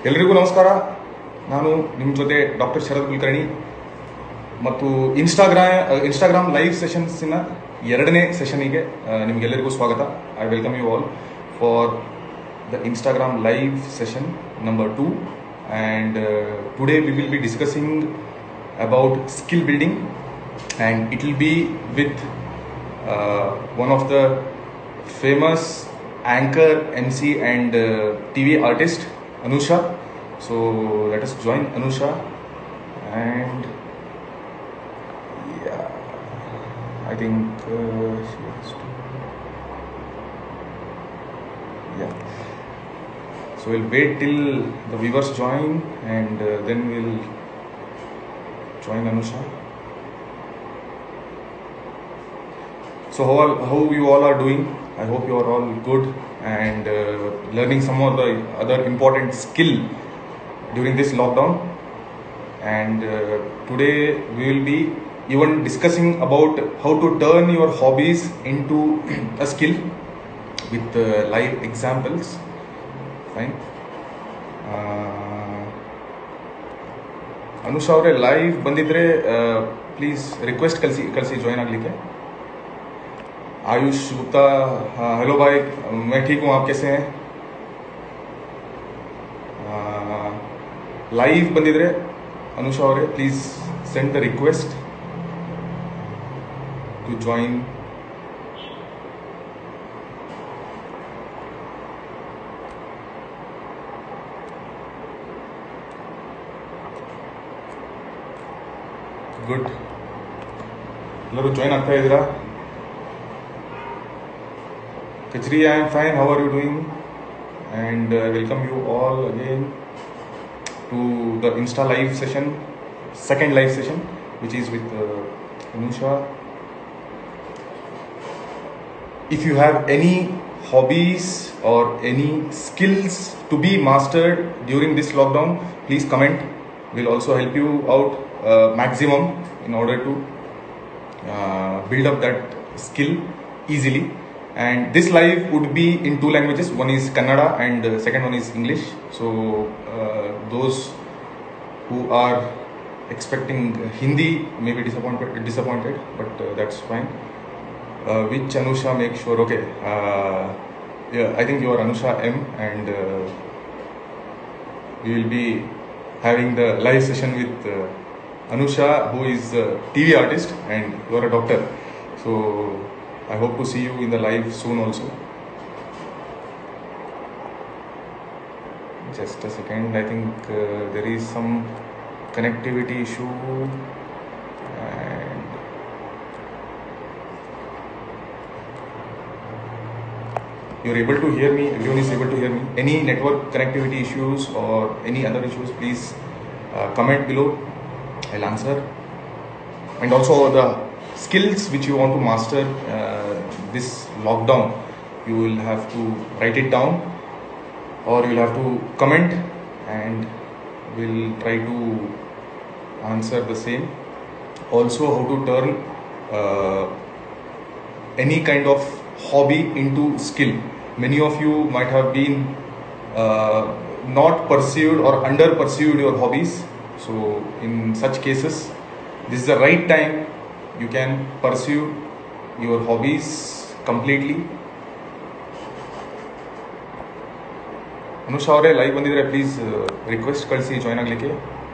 ಎಲ್ಲರಿಗೂ ನಮಸ್ಕಾರ. ನಾನು ನಿಮ್ಮ ಜೊತೆ ಡಾಕ್ಟರ್ ಶರತ್ ಕುಲಕರ್ಣಿ ಮತ್ತು ಇನ್ಸ್ಟಾಗ್ರಾಮ್ ಲೈವ್ ಸೆಷನ್ಸಿನ ಎರಡನೇ ಸೆಷನಿಗೆ ನಿಮಗೆಲ್ಲರಿಗೂ ಸ್ವಾಗತ. I welcome you all for the Instagram live session number 2 and today we will be discussing about skill building, and it will be with one of the famous anchor, MC and TV artist Anusha. So let us join Anusha, and yeah, I think she has to, yeah. So we'll wait till the viewers join, and then we'll join Anusha. So how you all are doing? I hope you are all good and learning some of the other important skill during this lockdown. And today we will be even discussing about how to turn your hobbies into a skill with live examples. Fine. Anusha ಅವರೇ live ಬಂದಿದ್ರೆ please request ಕಳಿಸಿ join ಆಗಲಿಕ್ಕೆ. Ayush Gupta, hello भाई, मैं ठीक हूँ, आप कैसे हैं? लाइव बंदिद्रे अनुषा ಅವರೇ please send the request to join. Good, ಎಲ್ಲರೂ ಜಾಯಿನ್ ಆಗ್ತಾ ಇದ್ದೀರಾ? Kachri, I am fine. How are you doing? And welcome you all again to the Insta live session, second live session, which is with Anusha. If you have any hobbies or any skills to be mastered during this lockdown, please comment. We'll also help you out maximum in order to build up that skill easily. And this live would be in 2 languages. One is Kannada and second one is English. So those who are expecting Hindi may be disappointed, but that's fine. Which Anusha, make sure. Okay, yeah, I think you are Anusha M, and we will be having the live session with Anusha, who is a TV artist, and you are a doctor. So I hope to see you in the live soon also. Just a second, I think there is some connectivity issue, and you're able to hear me, everyone is able to hear me. Any network connectivity issues or any other issues, please comment below, I'll answer. And also the skills which you want to master this lockdown, you will have to write it down or you will have to comment, and we'll try to answer the same. Also, how to turn any kind of hobby into skill. Many of you might have been not pursued or under pursued your hobbies. So in such cases, this is the right time. You can pursue your hobbies completely. Anusha ಅವರೇ live ಬಂದಿದ್ರೆ please request ಕಳಿಸಿ join ಆಗಲಿಕ್ಕೆ.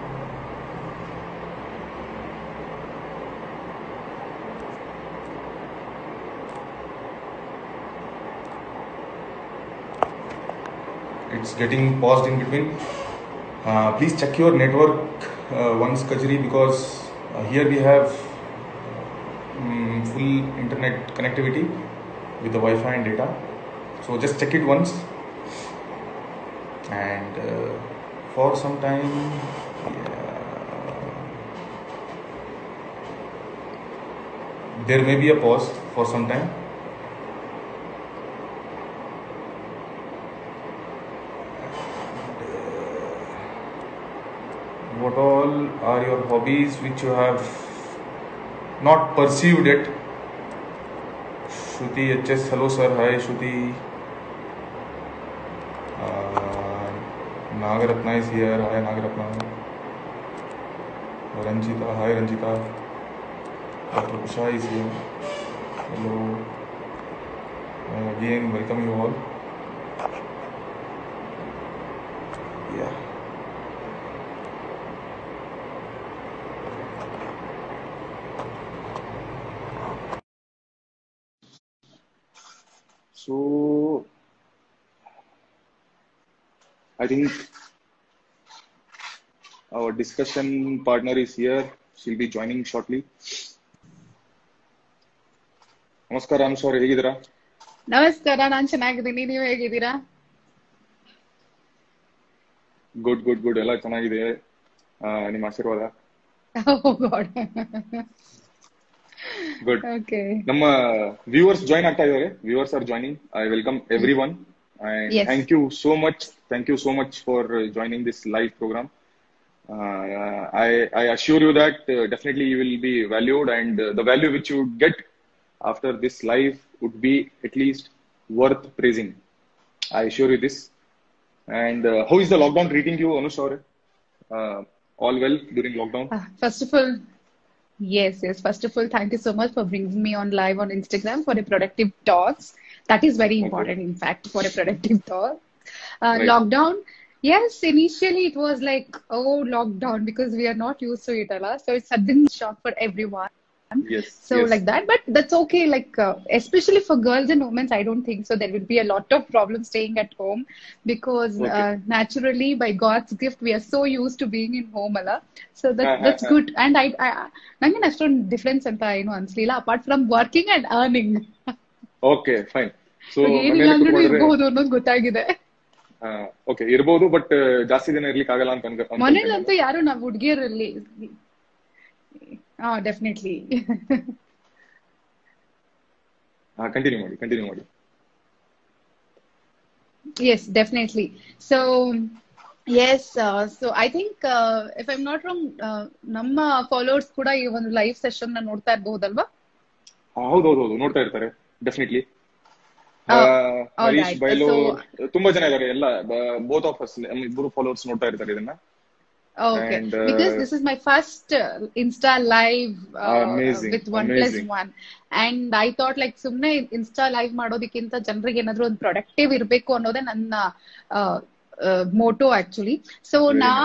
It's getting paused in between. Please check your network once, Kachri, because here we have full internet connectivity with the Wi-Fi and data. So just check it once, and for some time, there may be a pause for some time. What all are your hobbies which you have not pursued it? Shruti HS, hello sir, hi Shruti. Nagaratna is here. Hi Nagaratna. Ranjita. Hi Ranjita. Dr. Kusha is here. Hello. Again, welcome you all. Yeah. So, I think our discussion partner is here. She'll be joining shortly. ನಮಸ್ಕಾರ ಅನುಷ್ ಅವ್ರೆ, ಹೇಗಿದ್ದೀರಾ? ನಮಸ್ಕಾರ, ನಾನ್ ಚೆನ್ನಾಗಿದ್ದೀನಿ. ನೀವು ಹೇಗಿದ್ದೀರಾ? Good good good, ಎಲ್ಲ ಚೆನ್ನಾಗಿದೆ. ನಿಮ್ಮ ಆಶೀರ್ವಾದ. ಗುಡ್. ನಮ್ಮ ವ್ಯೂವರ್ಸ್ ಜಾಯಿನ್ ಆಗ್ತಾ ಇದ್ದಾರೆ. Viewers are joining. I welcome everyone and thank you so much for joining this live program. I assure you that definitely you will be valued, and the value which you get after this live would be at least worth praising. I assure you this. And how is the lockdown treating you, Anush Aure? All well during lockdown? First of all, yes. First of all, thank you so much for bringing me on live on Instagram for a productive talks. That is very important, in fact, for a productive talk. Right. Lockdown, yes, initially it was like, oh, lockdown, because we are not used to it, so it's a sudden shock for everyone. Yes. Like that, but that's okay. Like especially for girls and women, I don't think so. There will be a lot of problems staying at home because naturally, by God's gift, we are so used to being in home, so that's good. And I nange ashton difference anta ಏನು ಅನ್ಸಲಿಲ್ಲ, apart from working and earning. Okay, fine. So ಏನಿಲ್ಲ ಅಂದ್ರೂ ಇರಬಹುದು ಅನ್ನೋದು ಗೊತ್ತಾಗಿದೆ. Okay, ಇರಬಹುದು, but ಜಾಸ್ತಿ ದಿನ ಇರ್ಲಿಕ್ಕೆ ಆಗಲ್ಲ ಅಂತ ಮನೇಲಂತೂ ಯಾರು ನಾವು ಹುಡುಗಿಯರಲ್ಲಿ ಡೆಫಿನೆಟ್ಲಿ. ಕಂಟಿನ್ಯೂ ಮಾಡಿ. Yes, definitely. So yes, so I think if I'm not wrong, ನಮ್ಮ ಫಾಲೋವರ್ಸ್ ಕೂಡ ಈ ಒಂದು ಲೈವ್ ಸೆಷನ್ ನ ನೋಡ್ತಾ ಇರಬಹುದಲ್ವಾ? ಹೌದು, ನೋಡ್ತಾ ಇರ್ತಾರೆ ಡೆಫಿನೆಟ್ಲಿ. ಹರೀಶ್ ಬೈಲೋ ತುಂಬಾ ಜನ ಇದ್ದಾರೆ. ಎಲ್ಲ ಬೋತ್ ಆಫ್ ಅಸ್ ಇಬ್ಬರು ಫಾಲೋವರ್ಸ್ ನೋಡ್ತಾ ಇರ್ತಾರೆ ಇದನ್ನ. Okay, because this is my first Insta live with 1+1, and I thought like ಸುಮ್ನೆ Insta live ಮಾಡೋದಕ್ಕಿಂತ ಜನರಿಗೆ ಏನಾದ್ರು ಒಂದು ಪ್ರೊಡಕ್ಟಿವ್ ಇರಬೇಕು ಅನ್ನೋದೇ ನನ್ನ ಮೋಟೋ ಆಕ್ಚುಲಿ. ಸೊ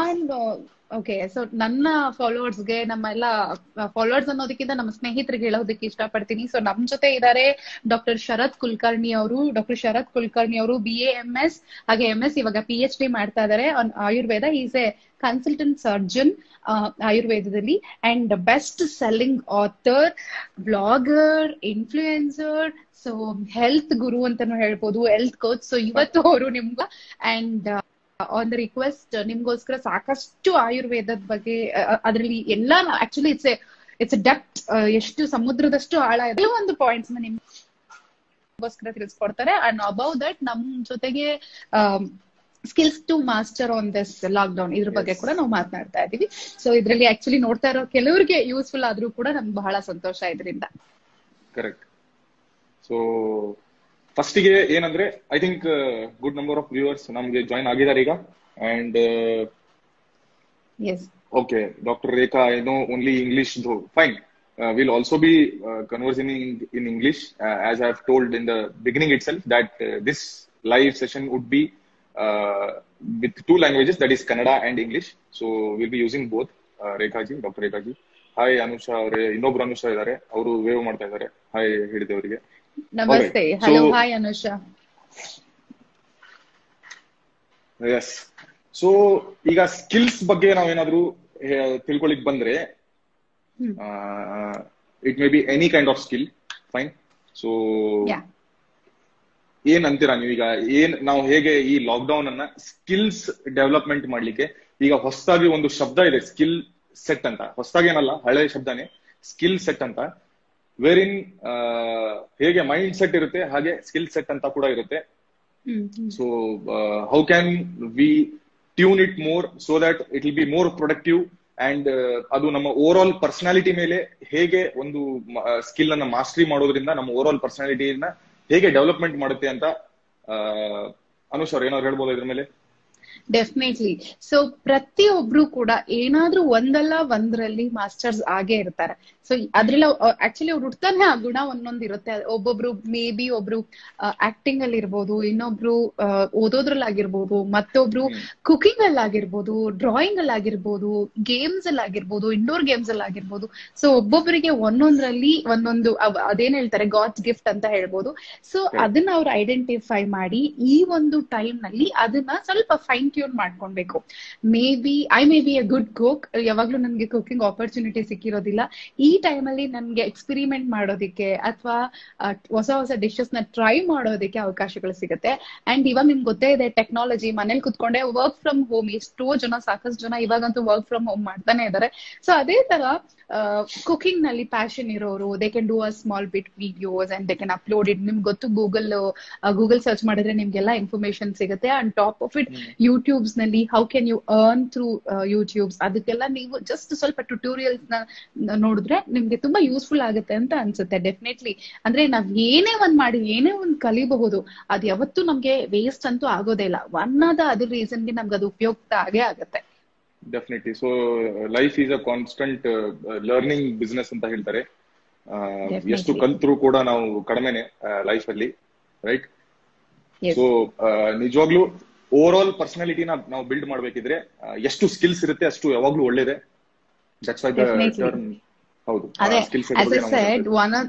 ನನ್ನ ಫಾಲೋವರ್ಸ್ಗೆ, ನಮ್ಮೆಲ್ಲ ಫಾಲೋವರ್ಸ್ ಅನ್ನೋದಕ್ಕಿಂತ ನಮ್ಮ ಸ್ನೇಹಿತರಿಗೆ ಹೇಳೋದಕ್ಕೆ ಇಷ್ಟಪಡ್ತೀನಿ. ಸೊ ನಮ್ ಜೊತೆ ಇದ್ದಾರೆ ಡಾಕ್ಟರ್ ಶರತ್ ಕುಲಕರ್ಣಿ ಅವರು BA MS ಹಾಗೆ MS, ಇವಾಗ PhD ಮಾಡ್ತಾ ಇದ್ದಾರೆ on Ayurveda. Is a consultant surgeon ಆಯುರ್ವೇದದಲ್ಲಿ, and best selling author, blogger, influencer, so health guru ಅಂತಾನು ಹೇಳ್ಬೋದು, ಹೆಲ್ತ್ ಕೋಚ್. ಸೊ ಇವತ್ತು ಅವರು ನಿಮ್ಗ ಅಂಡ್ ಆನ್ ದ ರಿಕ್ವೆಸ್ಟ್ ನಿಮ್ಗೋಸ್ಕರ ಸಾಕಷ್ಟು ಆಯುರ್ವೇದದ ಬಗ್ಗೆ, ಅದರಲ್ಲಿ ಎಲ್ಲ ಆಕ್ಚುಲಿ ಇಟ್ಸ್ ಡೆಪ್ತ್, ಎಷ್ಟು ಸಮುದ್ರದಷ್ಟು ಆಳ ಇದೆ, ಒಂದು ಪಾಯಿಂಟ್ಸ್ ನಿಮ್ಗೋಸ್ಕರ ತಿಳಿಸ್ಕೊಡ್ತಾರೆ. ಅಂಡ್ ಅಬೌವ್ ದಟ್ ನಮ್ ಜೊತೆಗೆ skills to master on this lockdown, ಇದ್ರ ಬಗ್ಗೆ ಕೂಡ ನಾವು ಮಾತನಾಡ್ತಾ ಇದೀವಿ. ಸೊ ಇದ್ರಲ್ಲಿ ಆಕ್ಚುಲಿ ನೋಡ್ತಾ ಇರೋ ಕೆಲವರಿಗೆ ಯೂಸ್ಫುಲ್ ಆದ್ರೂ ಕೂಡ ನಮ್ಗೆ ಬಹಳ ಸಂತೋಷ ಇದರಿಂದ. ಕರೆಕ್ಟ್. ಸೊ ಫಸ್ಟಿಗೆ ಏನಂದ್ರೆ, I think good number of viewers ನಮ್ಗೆ ಜಾಯಿನ್ ಆಗಿದ್ದಾರೆ ಈಗ. And okay, doctor Rekha, I know only English, fine. Will also be conversing in English, as I have told in the beginning itself that this live session would be with two languages, that is Kannada and English. So we'll be using both. Dr. Rekha ji. Hi Anusha avare, ಇನ್ನೊಬ್ರು ಅನುಷಾ ಇದ್ದಾರೆ, ಅವರು wave ಮಾಡ್ತಾ ಇದ್ದಾರೆ. Hi ಹೇಳಿದೆ ಅವರಿಗೆ. ನಮಸ್ತೆ. Hello, hi Anusha. Yes. So ಈಗ skills ಬಗ್ಗೆ ನಾವೇನಾದ್ರೂ ತಿಳ್ಕೊಳ್ಳಿಕ್ ಬಂದ್ರೆ, it may be any kind of skill, fine. So ಏನ್ ಅಂತೀರಾ ನೀವೀಗ? ನಾವು ಹೇಗೆ ಈ ಲಾಕ್ಡೌನ್ ಅನ್ನ ಸ್ಕಿಲ್ಸ್ ಡೆವಲಪ್ಮೆಂಟ್ ಮಾಡ್ಲಿಕ್ಕೆ, ಈಗ ಹೊಸದಾಗಿ ಒಂದು ಶಬ್ದ ಇದೆ ಸ್ಕಿಲ್ ಸೆಟ್ ಅಂತ. ಹೊಸದಾಗಿ ಏನಲ್ಲ, ಹಳೆ ಶಬ್ದನೇ ಸ್ಕಿಲ್ ಸೆಟ್ ಅಂತ. ವೇರಿನ್ ಹೇಗೆ ಮೈಂಡ್ ಸೆಟ್ ಇರುತ್ತೆ ಹಾಗೆ ಸ್ಕಿಲ್ ಸೆಟ್ ಅಂತ ಕೂಡ ಇರುತ್ತೆ. So how can we tune it more so that it will be more productive, and ಅದು ನಮ್ಮ ಓವರ್ ಆಲ್ ಪರ್ಸನಾಲಿಟಿ ಮೇಲೆ ಹೇಗೆ ಒಂದು ಸ್ಕಿಲ್ ಅನ್ನ ಮಾಸ್ಟರಿ ಮಾಡೋದ್ರಿಂದ ನಮ್ಮ ಓವರ್ ಆಲ್ ಪರ್ಸನಾಲಿಟಿನ ಹೇಗೆ ಡೆವಲಪ್ಮೆಂಟ್ ಮಾಡುತ್ತೆ ಅಂತ ಅನುಷ್ ಅವ್ರು ಏನಾದ್ರು ಹೇಳ್ಬೋದು ಇದ್ರ ಮೇಲೆ? ಡೆಫಿನೆಟ್ಲಿ. ಸೊ ಪ್ರತಿಯೊಬ್ರು ಕೂಡ ಏನಾದ್ರೂ ಒಂದಲ್ಲ ಒಂದ್ರಲ್ಲಿ ಮಾಸ್ಟರ್ಸ್ ಆಗೇ ಇರ್ತಾರೆ. ಸೊ ಅದ್ರಲ್ಲಿ ಆಕ್ಚುಲಿ ಅವ್ರು ಹುಡ್ತಾನೆ ಆ ಗುಣ ಒಂದೊಂದ್ ಇರುತ್ತೆ. ಒಬ್ಬೊಬ್ರು ಮೇ ಬಿ ಒಬ್ರು ಆಕ್ಟಿಂಗ್ ಅಲ್ಲಿ ಇರ್ಬೋದು, ಇನ್ನೊಬ್ರು ಓದೋದ್ರಲ್ಲಿ ಆಗಿರ್ಬೋದು, ಮತ್ತೊಬ್ರು ಕುಕಿಂಗ್ ಅಲ್ಲಿ ಆಗಿರ್ಬೋದು, ಡ್ರಾಯಿಂಗ್ ಅಲ್ಲಿ ಆಗಿರ್ಬೋದು, ಗೇಮ್ಸ್ ಅಲ್ಲಿ ಆಗಿರ್ಬೋದು, ಇಂಡೋರ್ ಗೇಮ್ಸ್ ಅಲ್ಲಿ ಆಗಿರ್ಬೋದು. ಸೊ ಒಬ್ಬೊಬ್ಬರಿಗೆ ಒಂದೊಂದ್ರಲ್ಲಿ ಒಂದೊಂದು ಅದೇನ್ ಹೇಳ್ತಾರೆ ಗಾಡ್ಸ್ ಗಿಫ್ಟ್ ಅಂತ ಹೇಳ್ಬೋದು. ಸೊ ಅದನ್ನ ಅವ್ರು ಐಡೆಂಟಿಫೈ ಮಾಡಿ ಈ ಒಂದು ಟೈಮ್ ನಲ್ಲಿ ಅದನ್ನ ಸ್ವಲ್ಪ ಫೈನ್ ಟ್ಯೂನ್ ಮಾಡ್ಕೊಳ್ಬೇಕು. I may be a good cook, ಯಾವಾಗ್ಲೂ ನನ್ಗೆ ಕುಕಿಂಗ್ ಆಪರ್ಚುನಿಟಿ ಸಿಕ್ಕಿರೋದಿಲ್ಲ. ಈ ಟೈಮ್ ಅಲ್ಲಿ ನನ್ಗೆ ಎಕ್ಸ್ಪೆರಿಮೆಂಟ್ ಮಾಡೋದಿಕ್ಕೆ ಅಥವಾ ಹೊಸ ಹೊಸ ಡಿಶಸ್ ನ ಟ್ರೈ ಮಾಡೋದಕ್ಕೆ ಅವಕಾಶಗಳು ಸಿಗುತ್ತೆ. ಅಂಡ್ ಇವಾಗ ನಿಮ್ಗೆ ಗೊತ್ತೇ ಇದೆ, ಟೆಕ್ನಾಲಜಿ, ಮನೇಲಿ ಕುತ್ಕೊಂಡೆ ವರ್ಕ್ ಫ್ರಮ್ ಹೋಮ್, ಎಷ್ಟೋ ಜನ, ಸಾಕಷ್ಟು ಜನ ಇವಾಗಂತೂ ವರ್ಕ್ ಫ್ರಮ್ ಹೋಮ್ ಮಾಡ್ತಾನೆ ಇದಾರೆ. ಸೊ ಅದೇ ತರ ಕುಕಿಂಗ್ ನಲ್ಲಿ ಪ್ಯಾಷನ್ ಇರೋರು, they can do a small bit videos and they can upload it. ನಿಮ್ಗೆ ಗೊತ್ತು, ಗೂಗಲ್ ಸರ್ಚ್ ಮಾಡಿದ್ರೆ ನಿಮ್ಗೆಲ್ಲ ಇನ್ಫಾರ್ಮೇಶನ್ ಸಿಗುತ್ತೆ. And top of it YouTubes ನಲ್ಲಿ how can you earn through YouTubes, ಅದಕ್ಕೆಲ್ಲ ನೀವು ಜಸ್ಟ್ ಸ್ವಲ್ಪ ಟ್ಯುಟೋರಿಯಲ್ಸ್ ನ ನೋಡಿದ್ರೆ ನಿಮ್ಗೆ ತುಂಬಾ ಯೂಸ್ಫುಲ್ ಆಗುತ್ತೆ ಅಂತ ಅನ್ಸುತ್ತೆ. ಡೆಫಿನೆಟ್ಲಿ. ಅಂದ್ರೆ ನಾವ್ ಏನೇ ಒಂದ್ ಮಾಡಿ ಏನೇ ಒಂದ್ ಕಲಿಬಹುದು, ಅದು ಯಾವತ್ತೂ ನಮ್ಗೆ ವೇಸ್ಟ್ ಅಂತೂ ಆಗೋದೇ ಇಲ್ಲ. ಒನ್ ಆದ ಅದ್ರ ರೀಸನ್ಗೆ ನಮ್ಗೆ ಅದು ಉಪಯುಕ್ತ ಆಗೇ ಆಗುತ್ತೆ. Definitely. So life is a constant learning business ಅಂತ ಹೇಳ್ತಾರೆ. ಎಷ್ಟು ಕಲ್ತ್ರು ಕೂಡ ನಾವು ಕಡಿಮೆನೆ ಲೈಫ್ ಅಲ್ಲಿ, ರೈಟ್? ಸೊ ನಿಜವಾಗ್ಲೂ ಓವರ್ ಆಲ್ ಪರ್ಸನಾಲಿಟಿನ ನಾವು ಬಿಲ್ಡ್ ಮಾಡ್ಬೇಕಿದ್ರೆ ಎಷ್ಟು ಸ್ಕಿಲ್ಸ್ ಇರುತ್ತೆ ಅಷ್ಟು ಯಾವಾಗ್ಲೂ ಒಳ್ಳೇದೆ. That's why the term. ಹೌದು, as I said,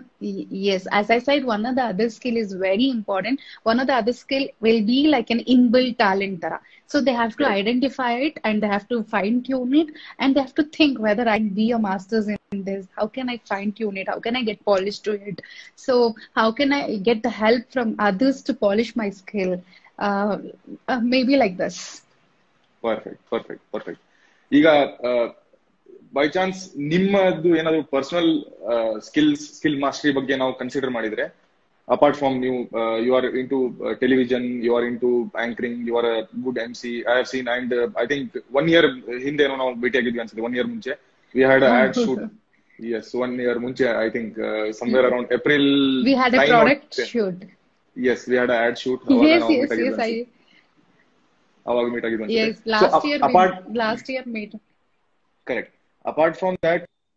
one of the other skill is very important. One of the other skill will be like an inbuilt talent tara. So they have to identify it and they have to fine tune it, and they have to think whether I can be a master's in this. How can I fine tune it? How can I get polished to it? So how can I get the help from others to polish my skill? Maybe like this. Perfect. ಈಗ by chance ನಿಮ್ಮದು ಏನಾದ್ರು personal skill mastery ಬಗ್ಗೆ ನಾವು consider ಮಾಡಿದ್ರೆ, apart from you are into television, you are into anchoring, you are a good MC, I have seen. And I think 1 year ಹಿಂದೇನೋ ನಾವು ಭೇಟಿಯಾಗಿದ್ವಿ ಅನ್ಸುತ್ತೆ. 1 year ಮುಂಚೆ we had ad shoot. Yes, 1 year ಮುಂಚೆ, I think somewhere around April. We had a product shoot. Yes, we had a ad shoot. Yes, ಅವಾಗ meet ಆಗಿದ್ವಿ. Yes, last year meet. Correct. Apart from that,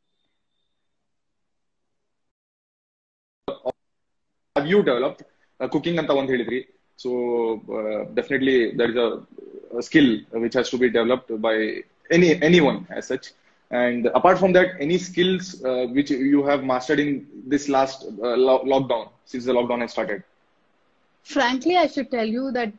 have you developed cooking anta ಒಂದು ಹೇಳಿದ್ರಿ. So definitely there is a skill which has to be developed by anyone as such. And apart from that, any skills which you have mastered in this last lockdown, since the lockdown has started? Frankly, I should tell you that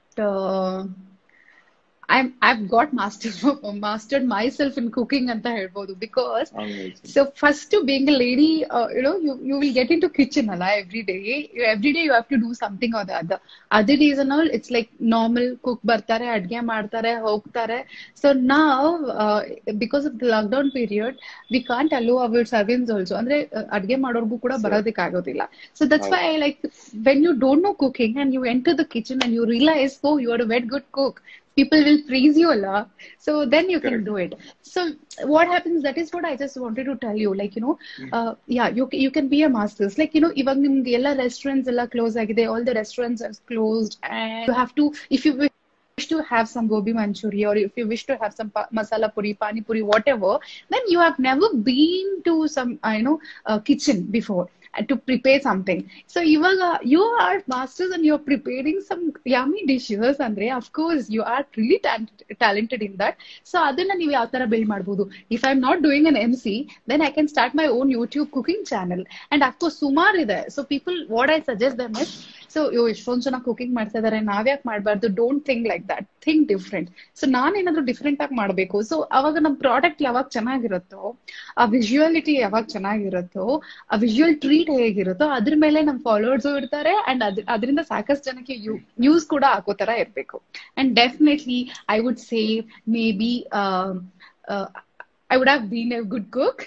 I've got mastered myself in cooking anta helbodu, because so first being a lady, you will get into kitchen alla every day you have to do something or the other days and all it's like normal, cook bartare, adge ಮಾಡ್ತಾರೆ, ಹೋಗ್ತಾರೆ. So now because of the lockdown period we can't allow our servants also, ಅಂದ್ರೆ ಅಡ್ಗೆ ಮಾಡೋರ್ಗೂ ಕೂಡ ಬರೋದಕ್ಕೆ ಆಗೋದಿಲ್ಲ. So that's why I like, when you don't know cooking and you enter the kitchen and you realize, oh, you are a very good cook, people will praise you a lot. So then you can do it. So what happens, that is what I just wanted to tell you. Like, you can be a masters. Like, even nimge ella restaurants ella close agide, all the restaurants are closed, and you have to, if you wish to have some gobi manchuri, or if you wish to have some masala puri, pani puri, whatever, then you have never been to some kitchen before to prepare something. So you are masters and you're preparing some yummy dishes, andre of course you are really talented in that. So adanna ನೀವು ಯಾವ ತರ build ಮಾಡಬಹುದು. If I'm not doing an MC, then I can start my own YouTube cooking channel, and of course ಸುಮಾರ್ ಇದೆ. So people, what I suggest them is, so ಎಷ್ಟೊಂದು ಜನ cooking ಮಾಡ್ತಾ ಇದಾರೆ, ನಾವ್ಯಾಕೆ ಮಾಡಬಾರ್ದು? Don't think like that, think different. So ನಾನೇನಾದ್ರೂ different ಆಗಿ ಮಾಡ್ಬೇಕು. ಸೊ ಅವಾಗ ನಮ್ ಪ್ರಾಡಕ್ಟ್ ಯಾವಾಗ ಚೆನ್ನಾಗಿರುತ್ತೋ, ಆ ವಿಜುವಾಲಿಟಿ ಯಾವಾಗ ಚೆನ್ನಾಗಿರುತ್ತೋ, ಆ ವಿಜುವಲ್ ಟ್ರೀಟ್ ಹೇಗಿರುತ್ತೋ, ಅದ್ರ ಮೇಲೆ ನಮ್ ಫಾಲೋವರ್ಸ್ ಇರ್ತಾರೆ, ಅಂಡ್ ಅದರಿಂದ ಸಾಕಷ್ಟು ಜನಕ್ಕೆ ನ್ಯೂಸ್ ಕೂಡ ಹಾಕೋ ತರ ಇರ್ಬೇಕು. And definitely I would say maybe I would have been a good cook.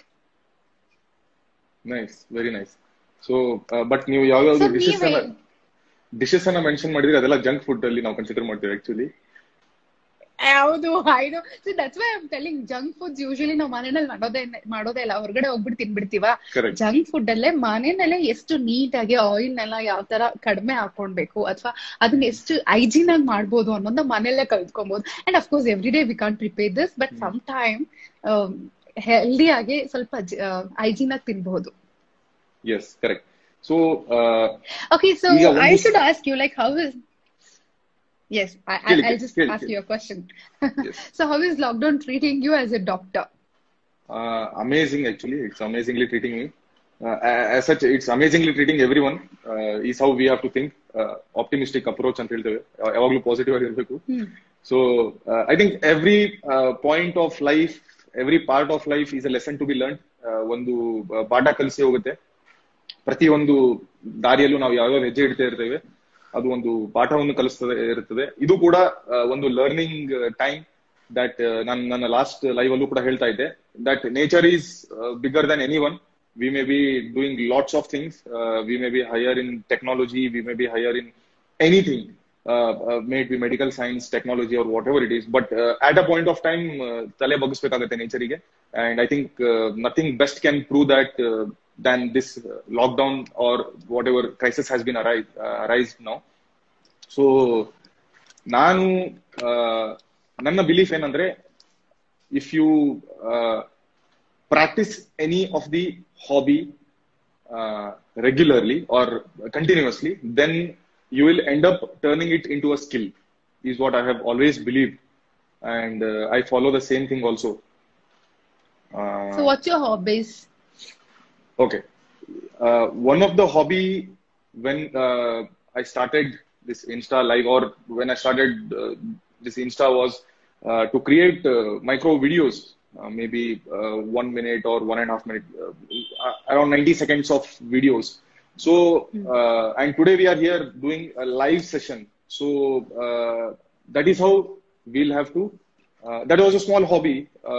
Nice, very nice. So but ನೀವು ಯಾವ್ಯಾವ್ದು ಡಿಶಸ್ ಅನ್ನ ಮೆನ್ಷನ್ ಮಾಡಿದ್ರೆ ಅದೆಲ್ಲ ಜಂಕ್ ಫುಡ್ ಅಲ್ಲಿ ನಾವು ಕನ್ಸಿಡರ್ ಮಾಡ್ತೀವಿ ಆಕ್ಚುಲಿ. ಹೌದು ಐದು. So that's why I'm telling junk foods usually ನಾವು ಮನೆಯಲ್ಲಿ ಮಾಡೋದೇ ಇಲ್ಲ, ಹೊರಗಡೆ ಹೋಗ್ಬಿಟ್ಟು ತಿನ್ಬಿಡ್ತೀವ. Correct. ಜಂಕ್ ಫುಡ್ ಅಲ್ಲೇ ಮನೆಯಲ್ಲೇ ಎಷ್ಟು ನೀಟಾಗಿ ಆಯಿಲ್ನೆಲ್ಲ ಯಾವ ತರ ಕಡಿಮೆ ಹಾಕೊಳ್ಬೇಕು ಅಥವಾ ಅದನ್ನ ಎಷ್ಟು ಹೈಜೀನ್ ಆಗಿ ಮಾಡ್ಬೋದು ಅನ್ನೋದನ್ನ ಮನೆಯಲ್ಲೇ ಕಲ್ತ್ಕೊಬಹುದು. And of course every day we can't prepare this, but some time healthy ಆಗಿ ಸ್ವಲ್ಪ ಹೈಜೀನ್ ಆಗಿ ತಿನ್ಬಹುದು. Yes, correct. So Okay, so ಈಗ I ಒಂದು should ask you, like, how is... Yes, I'll just ask you a question. Yes. So how is lockdown treating you as a doctor? Amazing, actually. It's amazingly treating me. As such, it's amazingly treating everyone. Is how we have to think. Optimistic approach ಅಂತ ಹೇಳ್ತೇವೆ, ಯಾವಾಗಲೂ positive ಆಗಿರ್ಬೇಕು. So I think every point of life, every part of life is a lesson to be learned. ಒಂದು ಪಾಠ ಕಲಿಸಿ ಹೋಗುತ್ತೆ. ಪ್ರತಿಯೊಂದು ದಾರಿಯಲ್ಲೂ ನಾವು ಯಾವ್ಯಾವ ಹೆಜ್ಜೆ ಇಡ್ತಾ ಇರ್ತೇವೆ ಅದು ಒಂದು ಪಾಠವನ್ನು ಕಲಿಸ್ತದೆ ಇರುತ್ತದೆ. ಇದು ಕೂಡ ಒಂದು ಲರ್ನಿಂಗ್ ಟೈಮ್. ದಟ್ ನಾನು ನನ್ನ ಲಾಸ್ಟ್ ಲೈವ್ ಅಲ್ಲೂ ಕೂಡ ಹೇಳ್ತಾ ಇದ್ದೆ, that nature is bigger than anyone. We may be doing lots of things, we may be higher in technology, we may be higher in anything, may it be medical science, technology or whatever it is, but at a point of time tale bagisbekagutte nature ige. And I think nothing best can prove that than this lockdown or whatever crisis has been arise now. So ನಾನು ನನ್ನ belief ಏನಂದ್ರೆ, if you practice any of the hobby regularly or continuously, then you will end up turning it into a skill, is what I have always believed. And I follow the same thing also. So what's your hobbies? Okay. One of the hobby when I started this Insta live, or when I started this Insta, was to create micro videos, maybe 1 minute or 1.5 minute, around 90 seconds of videos. So, and today we are here doing a live session. So, that is how we'll have to, that was a small hobby.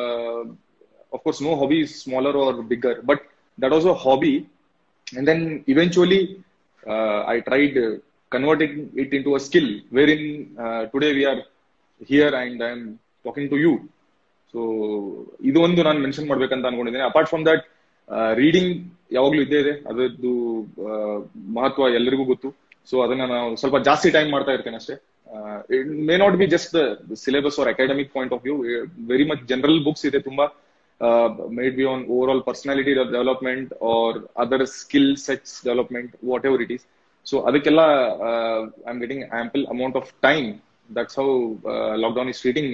Of course, no hobby is smaller or bigger, but that was a hobby. And then eventually, I tried converting it into a skill, wherein today we are here and I'm talking to you. So, idu ondu ನಾನು mention ಮಾಡ್ಬೇಕಂತ ಅನ್ಕೊಂಡಿದ್ದೇನೆ. Apart from that, reading ಯಾವಾಗ್ಲೂ ಇದ್ದೇ ಇದೆ, ಅದರದ್ದು ಮಹತ್ವ ಎಲ್ಲರಿಗೂ ಗೊತ್ತು. ಸೊ ಅದನ್ನ ನಾವು ಸ್ವಲ್ಪ ಜಾಸ್ತಿ ಟೈಮ್ ಮಾಡ್ತಾ ಇರ್ತೇನೆ ಅಷ್ಟೇ. It may not be just the syllabus or academic point of view, very much general books ಇದೆ ತುಂಬಾ, maybe on overall personality development or other skill sets development, whatever it is. So ಅದಕ್ಕೆಲ್ಲ I am getting ample amount of time. That's how lockdown is treating me.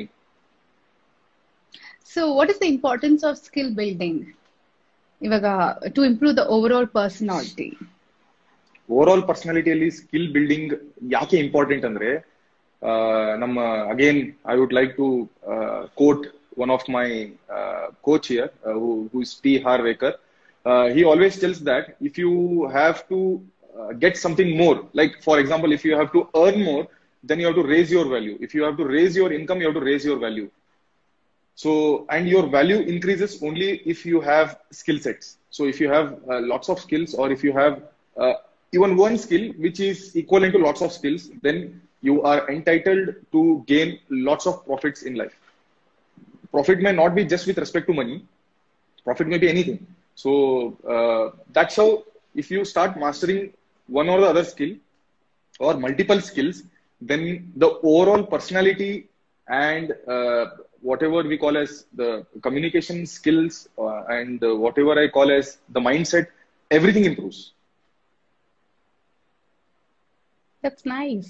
So what is the importance of skill building ಇವಾಗ to improve the overall personality? Over all ಪರ್ಸನಾಲಿಟಿಯಲ್ಲಿ skill building ಯಾಕೆ important ಅಂದ್ರೆ, ನಮ್ಮ again I would like to quote one of my coach here, who is T Harvekar. He always tells that if you have to get something more, like for example, if you have to earn more, then you have to raise your value. If you have to raise your income, you have to raise your value. So, and your value increases only if you have skill sets. So if you have lots of skills, or if you have even one skill which is equivalent to lots of skills, then you are entitled to gain lots of profits in life. Profit may not be just with respect to money. Profit may be anything. So that's how, if you start mastering one or the other skill or multiple skills, then the overall personality and whatever we call as the communication skills and whatever I call as the mindset, everything improves. That's nice.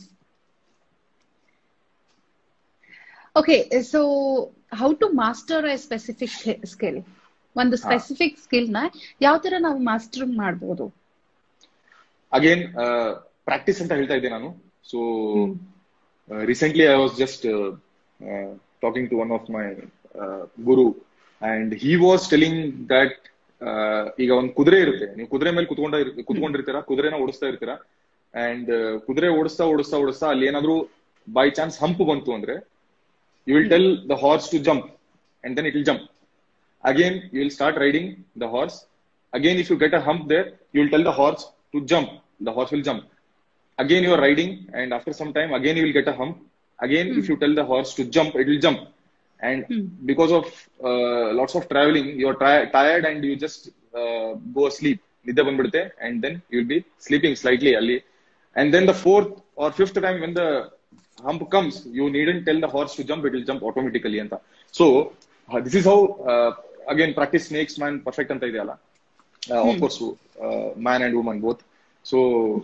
Okay, so how to master a specific skill? ಒಂದು specific skill ನ ಯಾವ ತರ ನಾವು master ಮಾಡಬಹುದು? Again practice ಅಂತ ಹೇಳ್ತಾ ಇದ್ದೆ ನಾನು. So recently I was just talking to one of my guru, and he was telling that ಈಗ ಒಂದು ಕುದುರೆ ಇರುತ್ತೆ, ನೀವು ಕುದುರೆ ಮೇಲೆ ಕುತ್ಕೊಂಡಿರ್ತೀರಾ, ಕುದುರೆನ ಓಡಿಸ್ತಾ ಇರ್ತೀರಾ, ಅಂಡ್ ಕುದುರೆ ಓಡಿಸ್ತಾ ಓಡಿಸ್ತಾ ಓಡಿಸ್ತಾ ಅಲ್ಲಿ ಏನಾದ್ರು ಬೈ ಚಾನ್ಸ್ ಹಂಪ್ ಬಂತು ಅಂದ್ರೆ, you will tell the horse to jump and then it will jump. Again, you will start riding the horse. Again, if you get a hump there, you will tell the horse to jump. The horse will jump. Again, you are riding, and after some time, again you will get a hump. again if you tell the horse to jump, it will jump. And because of lots of traveling, you're tired and you just go asleep, nidda bandbidutte, and then you'll be sleeping slightly alli. And then the fourth or fifth time when the hump comes, you needn't tell the horse to jump, it will jump automatically anta. So this is how again practice makes man perfect anta ideyalla. Of course man and woman both. So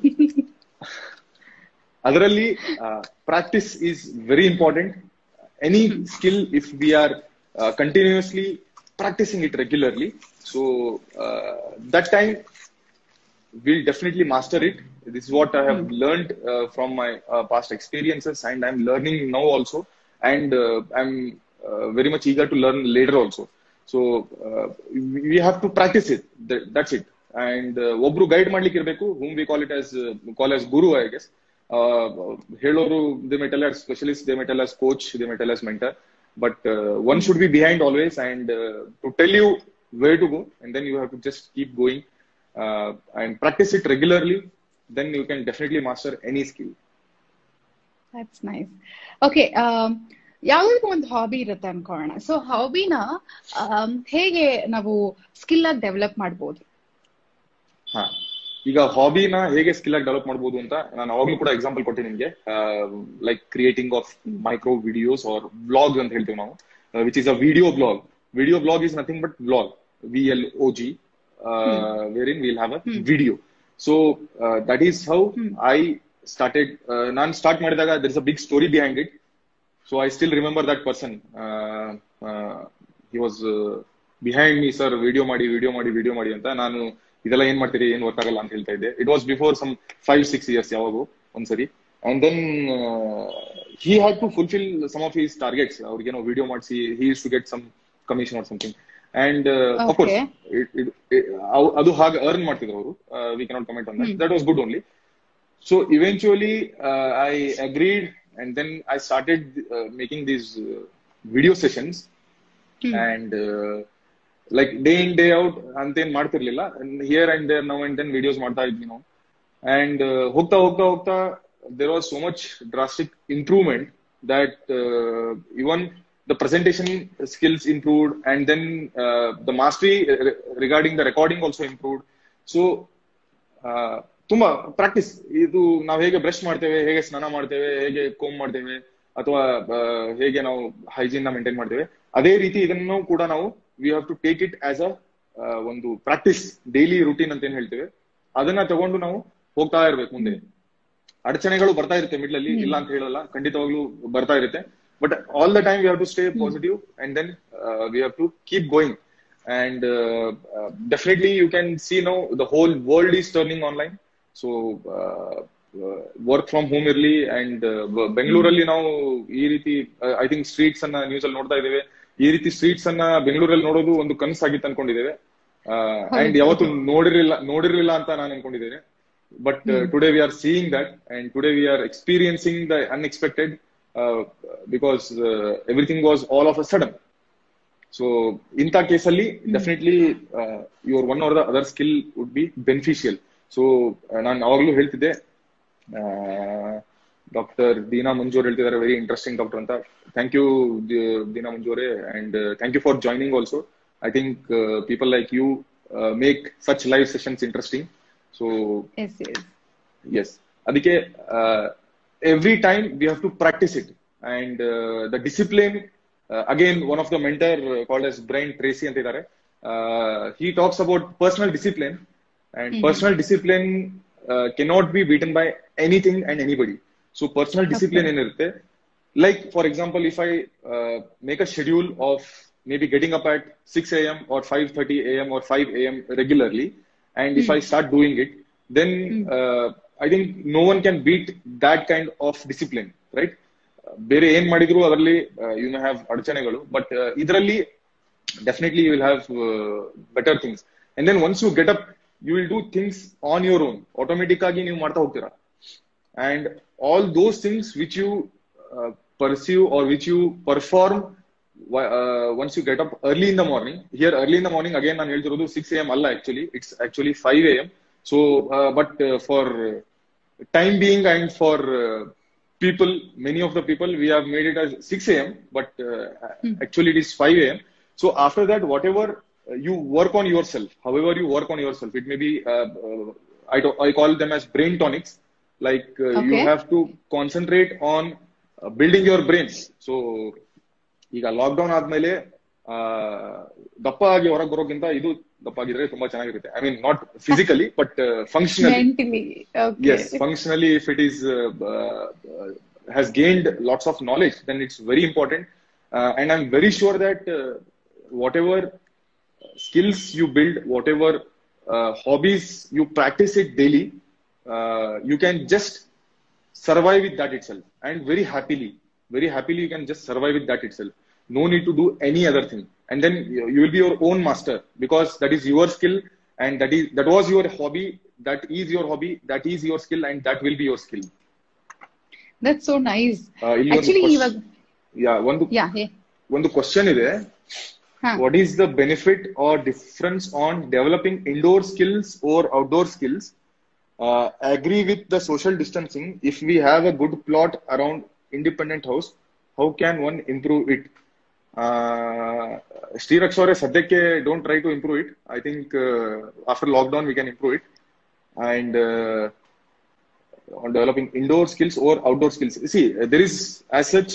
adaralli practice is very important. Any skill, if we are continuously practicing it regularly, so that time we'll definitely master it. This is what I have learned from my past experiences, and I'm learning now also, and I'm very much eager to learn later also. So we have to practice it. That's it. And obru guide ಮಾಡ್ಲಿಕ್ಕೆ ಇರಬೇಕು, whom we call as guru, I guess. ಹೇಳೋರು, they may tell as specialist, they may tell as coach, they may tell as mentor, but one should be behind always, and to tell you where to go, and then you have to just keep going and practice it regularly. Then you can definitely master any skill. That's nice. Okay, ಯಾವುದೋ ಒಂದು hobby ಇರುತ್ತೆ ಅನ್ಕೊಳ್ಳೋಣ. So ಹಾಬಿನ ಹೇಗೆ ನಾವು skill ಆಗಿ develop ಮಾಡ್ಬೋದು? ಈಗ ಹಾಬಿನ ಹೇಗೆ skill ಆಗಿ ಡೆವಲಪ್ ಮಾಡ್ಬೋದು ಅಂತ ನಾನು ಅವಾಗ್ಲೂ ಕೂಡ ಎಕ್ಸಾಂಪಲ್ ಕೊಟ್ಟೆ ನಿಮ್ಗೆ. Like creating of micro videos or vlog ಅಂತ ಹೇಳ್ತೀವಿ ನಾವು, which is a video blog. Video blog is nothing but vlog, VLOG, wherein we'll have a video. So that is how I started. Nan start ಮಾಡಿದಾಗ there is a big story behind it. So I still remember that person. He was behind me, sir, video ಮಾಡಿ ಅಂತ. ನಾನು ಇದೆಲ್ಲ ಏನ್ ಮಾಡ್ತೀರಿ, ಏನ್ work ಆಗಲ್ಲ ಅಂತ ಹೇಳ್ತಾ ಇದ್ದೆ. It was before some 5-6 years ಯಾವಾಗೋ ಒಂದ್ಸರಿ. And then he had to fulfill some of his targets. ಅವ್ರಿಗೇನೋ ವಿಡಿಯೋ ಮಾಡಿಸಿ he used to get some commission or something. And of course ಅದು ಹಾಗೆ ಅರ್ನ್ ಮಾಡ್ತಿದ್ರು ಅವರು. We cannot comment on that. That was good only. So eventually I agreed, and then I started making these video sessions, and like day in day out ಅಂತೇನ್ ಮಾಡ್ತಿರ್ಲಿಲ್ಲ, here and there now and then videos ಮಾಡ್ತಾ ಇದ್ವಿ ನಾವು. And ಹೋಗ್ತಾ there was so much drastic improvement that even the presentation skills improved, and then the mastery regarding the recording also improved. So ತುಂಬಾ practice. ಇದು ನಾವು ಹೇಗೆ brush ಮಾಡ್ತೇವೆ, ಹೇಗೆ ಸ್ನಾನ ಮಾಡ್ತೇವೆ, ಹೇಗೆ ಕೋಮ್ ಮಾಡ್ತೇವೆ, ಅಥವಾ ಹೇಗೆ ನಾವು ಹೈಜೀನ್ ನ ಮೇಂಟೈನ್ ಮಾಡ್ತೇವೆ, ಅದೇ ರೀತಿ ಇದನ್ನು ಕೂಡ ನಾವು we have to take it as a ಒಂದು ಪ್ರಾಕ್ಟೀಸ್, ಡೈಲಿ ರೂಟೀನ್ ಅಂತ ಏನ್ ಹೇಳ್ತೇವೆ, ಅದನ್ನ ತಗೊಂಡು ನಾವು ಹೋಗ್ತಾ ಇರ್ಬೇಕು ಮುಂದೆ. ಅಡಚಣೆಗಳು ಬರ್ತಾ ಇರುತ್ತೆ ಮಿಡ್ಲ್ ಅಲ್ಲಿ, ಇಲ್ಲ ಅಂತ ಹೇಳಲ್ಲ, ಖಂಡಿತವಾಗ್ಲೂ ಬರ್ತಾ ಇರುತ್ತೆ. But all the time we have to stay positive, and then we have to keep going. And definitely you can see now the whole world is turning online. So work from home early, and ಬೆಂಗಳೂರಲ್ಲಿ ನಾವು ಈ ರೀತಿ I think streets ಅನ್ನ news ಅಲ್ಲಿ ನೋಡ್ತಾ ಇದ್ದೇವೆ. ಈ ರೀತಿ ಸ್ಟ್ರೀಟ್ಸ್ ಅನ್ನ ಬೆಂಗಳೂರಲ್ಲಿ ನೋಡೋದು ಒಂದು ಕನಸಾಗಿತ್ತು ಅನ್ಕೊಂಡಿದ್ದೇವೆ, ಅಂಡ್ ಯಾವತ್ತು ನೋಡಿರ್ಲಿಲ್ಲ ಅಂತ ನಾನು ಅನ್ಕೊಂಡಿದ್ದೇನೆ. But today we are seeing that, and today we are experiencing the unexpected, because everything was all of a sudden. So in that case ಅಲ್ಲಿ definitely your one or the other skill would be beneficial. So ನಾನು ಅವಾಗಲೂ ಹೇಳ್ತಿದ್ದೆ, doctor Deena Manzoor ಹೇಳ್ತಿದ್ದಾರೆ, very interesting doctor ಅಂತ. Thank you Deena ಮಂಜೂರೆ, and thank you for joining also. I think people like you make such live sessions interesting. So yes, ಅದಕ್ಕೆ every time we have to practise it, and the discipline. Again, one of the mentor called as Brian Tracy anta idare, he talks about personal discipline, and personal discipline cannot be beaten by anything and anybody. So personal discipline enirutte, like for example, if I make a schedule of maybe getting up at 6 a.m. or 5:30 a.m. or 5 a.m. regularly, and if I start doing it, then I think no one can beat that kind of discipline, right? ಬೇರೆ ಏನ್ ಮಾಡಿದ್ರು ಅದರಲ್ಲಿ you may have ಅಡಚಣೆಗಳು, but ಇದರಲ್ಲಿ definitely you will have better things. And then once you get up, you will do things on your own. Automatic ಆಗಿ ನೀವು ಮಾಡ್ತಾ ಹೋಗ್ತೀರಾ, and all those things which you pursue or which you perform once you get up early in the morning. Here early in the morning again ನಾನು ಹೇಳ್ತಿರೋದು 6 a.m. ಅಲ್ಲ, it's actually 5 a.m. So but for time being and for people, many of the people, we have made it as 6 a.m., but actually it is 5 a.m. So after that, whatever you work on yourself, however you work on yourself, it may be, I call them as brain tonics. Like you Okay. have to concentrate on building your brains. So ಈಗ lockdown ಆದ್ಮೇಲೆ ದಪ್ಪ ಆಗಿ ಹೊರಗೆ ಬರೋಕ್ಕಿಂತ ಇದು ದಪ್ಪ ಆಗಿದ್ರೆ ತುಂಬಾ ಚೆನ್ನಾಗಿರುತ್ತೆ. I mean not physically but functionally. Mentally. Okay. Yes, functionally, if it is has gained lots of knowledge, then it's very important. And I'm very sure that whatever skills you build, whatever hobbies you practice it daily, you can just survive with that itself, and very happily you can just survive with that itself. No need to do any other thing, and then you will be your own master, because that is your skill, and that was your hobby, that is your hobby, that is your skill, and that will be your skill. That's so nice. ಇಲ್ಲಿ Actually, ಒಂದು question ಇದೆ. What is the benefit or difference on developing indoor skills or outdoor skills? Agree with the social distancing. If we have a good plot around independent house, how can one improve it? Sriraks avare sadyake don't try to improve it. I think after lockdown we can improve it. And on developing indoor skills or outdoor skills, see, there is as such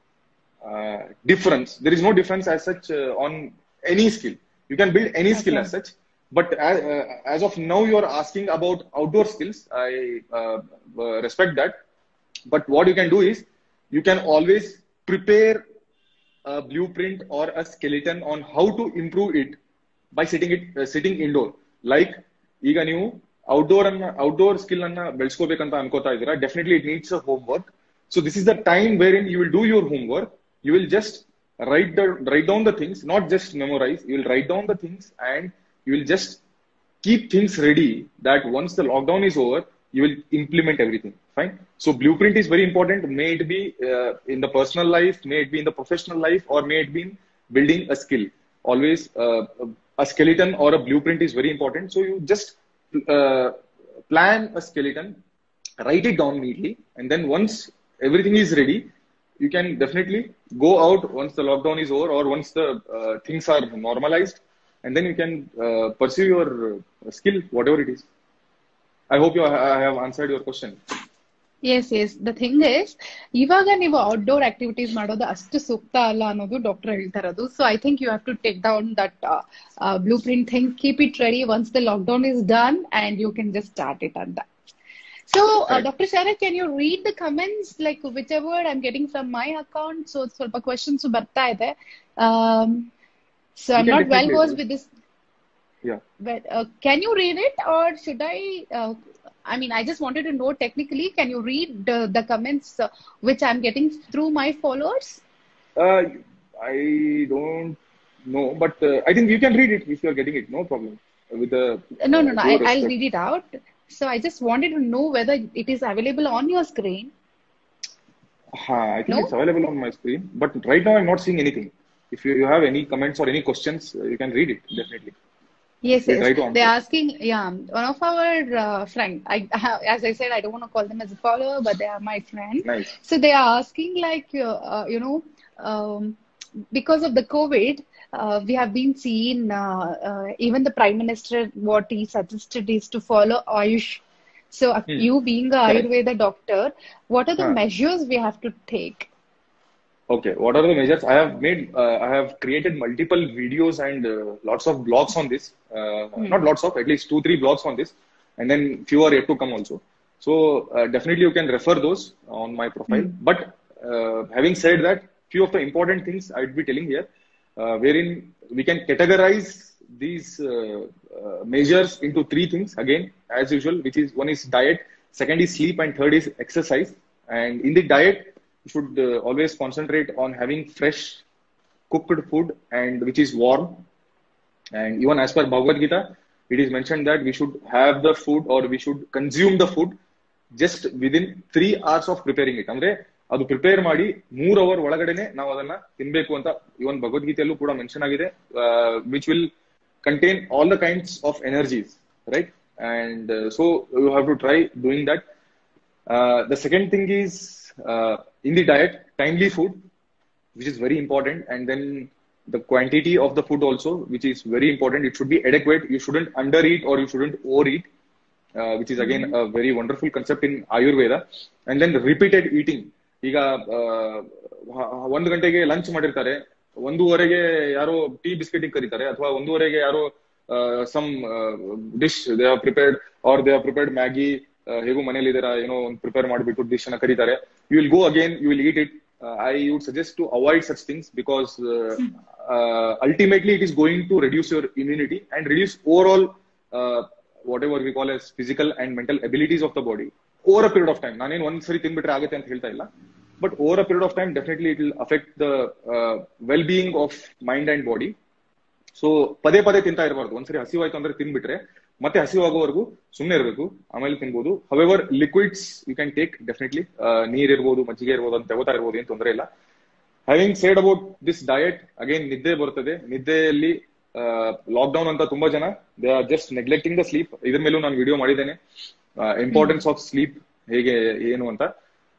difference. There is no difference as such on any skill. You can build any skill as such. But as of now, you are asking about outdoor skills. I respect that. But what you can do is, you can always prepare a blueprint or a skeleton on how to improve it by sitting indoor. Like, ಈಗ ನೀವು outdoor skill ಅನ್ನ ಬೆಳೆಸ್ಕೋಬೇಕಂತ ಅನ್ಕೋತಾ ಇದ್ದೀರಾ, definitely it needs a homework. So this is the time wherein you will do your homework. You will just write down the things, not just memorize. You will write down the things, and you will just keep things ready, that once the lockdown is over, you will implement everything. Fine. So blueprint is very important. May it be in the personal life, may it be in the professional life, or may it be in building a skill. Always a skeleton or a blueprint is very important. So you just plan a skeleton, write it down neatly, and then once everything is ready, you can definitely go out once the lockdown is over, or once the things are normalized, and then you can pursue your skill, whatever it is. I hope I have answered your question. Yes. The thing is, ಇವಾಗ ನೀವು outdoor activities ಮಾಡೋದು ಅಷ್ಟು ಸೂಕ್ತ ಅಲ್ಲ ಅನ್ನೋದು doctor ಹೇಳ್ತಾ ಇರೋದು. So I think you have to take down that blueprint thing, keep it ready once the lockdown is done, and you can just start it ಅಂತ. So, Dr. Sharat, can you read the comments, like whichever I'm getting from my account? So, ಸ್ವಲ್ಪ questions ಬರ್ತಾ ಇದೆ. So, I'm not well versed with this. Yeah. But can you read it, or should I? I mean, I just wanted to know technically, can you read the comments which I'm getting through my followers? I don't know, but I think you can read it if you are getting it. No problem. With the No. I'll read it out. So I just wanted to know whether it is available on your screen. I think it's available on my screen, but right now I'm not seeing anything. If you have any comments or any questions, you can read it, definitely. Yes. They're asking, one of our friend, as I said, I don't want to call them as a follower, but they are my friend. Nice. So they are asking, like, because of the COVID, we have been seeing even the Prime Minister, what he suggested is to follow Ayush. So you being a Ayurveda doctor, what are the measures we have to take? Okay, what are the measures? I have created multiple videos and lots of blogs on this. Not lots of, at least 2-3 blogs on this, and then few are yet to come also. So definitely you can refer those on my profile. But having said that, few of the important things I would be telling here, wherein we can categorize these measures into 3 things again, as usual, which is, one is diet, second is sleep, and third is exercise. And in the diet, you should always concentrate on having fresh cooked food, and which is warm. And even as per Bhagavad Gita, it is mentioned that we should have the food, or we should consume the food just within 3 hours of preparing it. ಅಂದ್ರೆ ಅದು prepare ಮಾಡಿ 3 hour ಒಳಗಡೆನೆ ನಾವು ಅದನ್ನ ತಿನ್ಬೇಕು ಅಂತ ಇವನ್ ಭಗವದ್ಗೀತೆಯಲ್ಲೂ ಕೂಡ mention ಆಗಿದೆ, which will contain all the kinds of energies, right? And so you have to try doing that. The second thing is in the diet, timely food, which is very important, and then the quantity of the food also, which is very important. It should be adequate. You shouldn't undereat or you shouldn't overeat, which is again a very wonderful concept in Ayurveda. And then repeated eating. ಈಗ 1 ಗಂಟೆಗೆ lunch ಮಾಡಿರ್ತಾರೆ, 1:15ಗೆ ಯಾರೋ tea ಬಿಸ್ಕೆಟಿಗೆ ಕರೀತಾರೆ, ಅಥವಾ 1:15ಗೆ ಯಾರೋ some dish they are prepared or they are prepared Maggi, ಹೇಗೂ ಮನೇಲಿ ಇದರ ಏನೋ ಒಂದು ಪ್ರಿಪೇರ್ ಮಾಡಿಬಿಟ್ಟು ಡಿಶ್ ಅನ್ನ ಕರೀತಾರೆ. You will go again, you will eat it. I would suggest to avoid such things because ultimately it is going to reduce your immunity and reduce overall whatever we call as physical and mental abilities of the body over a period of time. ನಾನೇನು ಒಂದ್ಸರಿ ತಿನ್ಬಿಟ್ರೆ ಆಗುತ್ತೆ ಅಂತ ಹೇಳ್ತಾ ಇಲ್ಲ, but over a period of time definitely it will affect the well-being of mind and body. So ಪದೇ ಪದೇ ತಿಂತಾ ಇರಬಾರ್ದು. ಒಂದ್ಸರಿ ಹಸಿವಾಯ್ತು ಅಂದ್ರೆ ತಿನ್ಬಿಟ್ರೆ ಮತ್ತೆ ಹಸಿವಾಗುವವರೆಗೂ ಸುಮ್ಮನೆ ಇರಬೇಕು, ಆಮೇಲೆ ತಿನ್ಬೋದು. However liquids you can take definitely, ನೀರ್ ಇರ್ಬೋದು, ಮಜ್ಜಿಗೆ ಇರ್ಬೋದು, ಅಂತ ತಗೋತಾ ಇರ್ಬೋದು, ಏನ್ ತೊಂದರೆ ಇಲ್ಲ. Having said about this diet, again ನಿದ್ದೆ ಬರ್ತದೆ. ನಿದ್ದೆಯಲ್ಲಿ ಲಾಕ್ಡೌನ್ ಅಂತ ತುಂಬಾ ಜನ they are just neglecting the sleep. ಇದ್ರ ಮೇಲೂ ನಾನು ವಿಡಿಯೋ ಮಾಡಿದ್ದೇನೆ, ಇಂಪಾರ್ಟೆನ್ಸ್ ಆಫ್ ಸ್ಲೀಪ್ ಹೇಗೆ ಏನು ಅಂತ.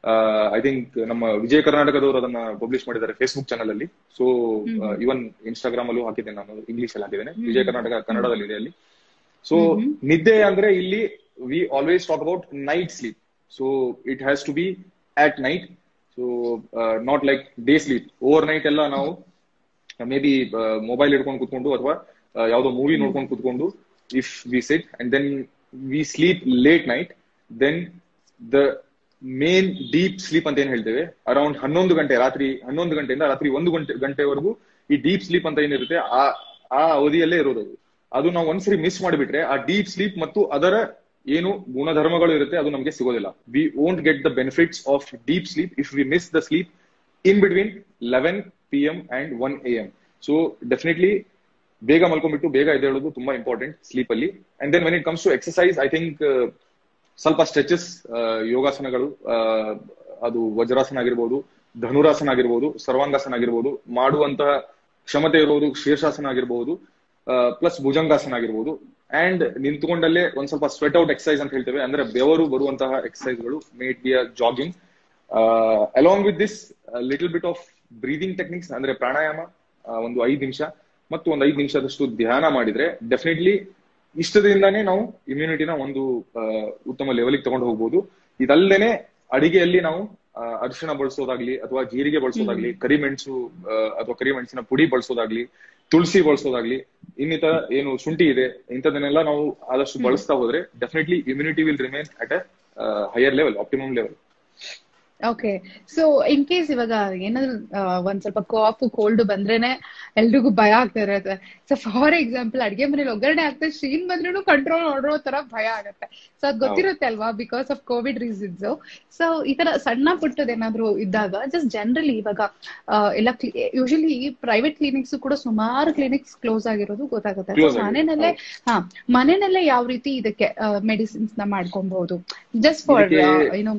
ಐ ಥಿಂಕ್ ನಮ್ಮ ವಿಜಯ ಕರ್ನಾಟಕದವರು ಅದನ್ನ ಪಬ್ಲಿಷ್ ಮಾಡಿದ್ದಾರೆ ಫೇಸ್ಬುಕ್ ಚಾನಲ್ ಅಲ್ಲಿ. ಸೊ ಇವನ್ ಇನ್ಸ್ಟಾಗ್ರಾಮ್ ಅಲ್ಲೂ ಹಾಕಿದ್ದೇನೆ, ನಾನು ಇಂಗ್ಲಿಷ್ ಅಲ್ಲಿ ಹಾಕಿದ್ದೇನೆ, ವಿಜಯ ಕರ್ನಾಟಕ ಕನ್ನಡದಲ್ಲಿ ಇದೆ ಅಲ್ಲಿ. ಸೊ ನಿದ್ದೆ ಅಂದ್ರೆ ಇಲ್ಲಿ we always talk about night sleep. So it has to be at night. So not like day sleep. Overnight ಎಲ್ಲ ನಾವು ಮೇ ಬಿ ಮೊಬೈಲ್ ಹಿಡ್ಕೊಂಡು ಕುತ್ಕೊಂಡು ಅಥವಾ ಯಾವ್ದೋ ಮೂವಿ ನೋಡ್ಕೊಂಡು ಕುತ್ಕೊಂಡು, if we sit and then we sleep late night, then the main deep sleep ಅಂತ ಏನ್ ಹೇಳ್ತೇವೆ, ಅರೌಂಡ್ 11 ಗಂಟೆ, ರಾತ್ರಿ 11 ಗಂಟೆಯಿಂದ ರಾತ್ರಿ 1 ಗಂಟೆವರೆಗೂ ಈ ಡೀಪ್ ಸ್ಲೀಪ್ ಅಂತ ಏನಿರುತ್ತೆ ಆ ಅವಧಿಯಲ್ಲೇ ಇರೋದು. ಅದು ನಾವು ಒಂದ್ಸರಿ ಮಿಸ್ ಮಾಡಿಬಿಟ್ರೆ ಆ ಡೀಪ್ ಸ್ಲೀಪ್ ಮತ್ತು ಅದರ ಏನು ಗುಣಧರ್ಮಗಳು ಇರುತ್ತೆ ಅದು ನಮಗೆ ಸಿಗೋದಿಲ್ಲ. We won't get the benefits of deep sleep if we miss the sleep in between 11 PM and 1 AM. So definitely ಬೇಗ ಮಲ್ಕೊಂಡ್ಬಿಟ್ಟು ಬೇಗ ಎದ್ದೇಳೋದು ತುಂಬಾ ಇಂಪಾರ್ಟೆಂಟ್ ಸ್ಲೀಪ್ ಅಲ್ಲಿ. And then when it comes to exercise, I think ಸ್ವಲ್ಪ stretches, ಯೋಗಾಸನಗಳು, ಅದು ವಜ್ರಾಸನ ಆಗಿರ್ಬೋದು, ಧನುರಾಸನ ಆಗಿರ್ಬೋದು, ಸರ್ವಾಂಗಾಸನ ಆಗಿರ್ಬೋದು, ಮಾಡುವಂತಹ ಕ್ಷಮತೆ ಇರುವುದು ಶೀರ್ಷಾಸನ ಆಗಿರ್ಬೋದು, ಪ್ಲಸ್ ಭುಜಂಗಾಸನ ಆಗಿರ್ಬೋದು. ಅಂಡ್ ನಿಂತ್ಕೊಂಡಲ್ಲೇ ಒಂದ್ ಸ್ವಲ್ಪ ಸ್ವೆಟ್ ಔಟ್ ಎಕ್ಸರ್ಸೈಸ್ ಅಂತ ಹೇಳ್ತೇವೆ, ಅಂದ್ರೆ ಬೆವರು ಬರುವಂತಹ ಎಕ್ಸರ್ಸೈಸ್ಗಳು, may it be a jogging. Along with this little bit of breathing techniques, ಅಂದ್ರೆ ಪ್ರಾಣಾಯಾಮ, ಒಂದು 5 ನಿಮಿಷ ಮತ್ತು ಒಂದು 5 ನಿಮಿಷದಷ್ಟು ಧ್ಯಾನ ಮಾಡಿದ್ರೆ ಡೆಫಿನೆಟ್ಲಿ ಇಷ್ಟದಿಂದಾನೇ ನಾವು ಇಮ್ಯುನಿಟಿನ ಒಂದು ಉತ್ತಮ ಲೆವೆಲ್ಗೆ ತಗೊಂಡು ಹೋಗ್ಬೋದು. ಇದಲ್ಲದೇನೆ ಅಡಿಗೆಯಲ್ಲಿ ನಾವು ಅರಿಶಿಣ ಬಳಸೋದಾಗ್ಲಿ ಅಥವಾ ಜೀರಿಗೆ ಬಳಸೋದಾಗ್ಲಿ, ಕರಿಮೆಣಸು ಅಥವಾ ಕರಿಮೆಣಸಿನ ಪುಡಿ ಬಳಸೋದಾಗ್ಲಿ, ತುಳಸಿ ಬಳಸೋದಾಗ್ಲಿ, ಇನ್ನಿತರ ಏನು ಶುಂಠಿ ಇದೆ, ಇಂಥದನ್ನೆಲ್ಲ ನಾವು ಆದಷ್ಟು ಬಳಸ್ತಾ ಹೋದ್ರೆ definitely immunity will remain at a higher level, optimum level. Okay. So in case ಇವಾಗ ಏನಾದ್ರು ಒಂದ್ ಸ್ವಲ್ಪ ಕಾಫ್ ಕೋಲ್ಡ್ ಬಂದ್ರೇನೆ ಎಲ್ರಿಗೂ ಭಯ ಆಗ್ತಾ ಇರತ್ತೆ. ಸೊ ಫಾರ್ ಎಕ್ಸಾಂಪಲ್ ಅಡ್ಗೆ ಮನೇಲಿ ಒಗ್ಗರಣೆ ಆಗ್ತದೆ, ಶೀನ್ ಬಂದ್ರೂ ಕಂಟ್ರೋಲ್ ಮಾಡೋ ತರ ಭಯ ಆಗತ್ತೆ. ಸೊ ಅದ್ ಗೊತ್ತಿರುತ್ತೆ ಅಲ್ವಾ, because of COVID reasons. So ಈ ತರ ಸಣ್ಣ ಪುಟ್ಟದೇನಾದ್ರು ಇದ್ದಾಗ ಜಸ್ಟ್ ಜನರಲಿ ಇವಾಗ ಎಲ್ಲ ಯೂಶಲಿ ಪ್ರೈವೇಟ್ ಕ್ಲಿನಿಕ್ಸ್ ಕೂಡ ಸುಮಾರು ಕ್ಲಿನಿಕ್ಸ್ ಕ್ಲೋಸ್ ಆಗಿರೋದು ಗೊತ್ತಾಗುತ್ತೆ. ಮನೆಯಲ್ಲೇ ಯಾವ ರೀತಿ ಇದಕ್ಕೆ ಮೆಡಿಸಿನ್ಸ್ ನ ಮಾಡ್ಕೊಬಹುದು, ಜಸ್ಟ್ ಫಾರ್ ಏನೋ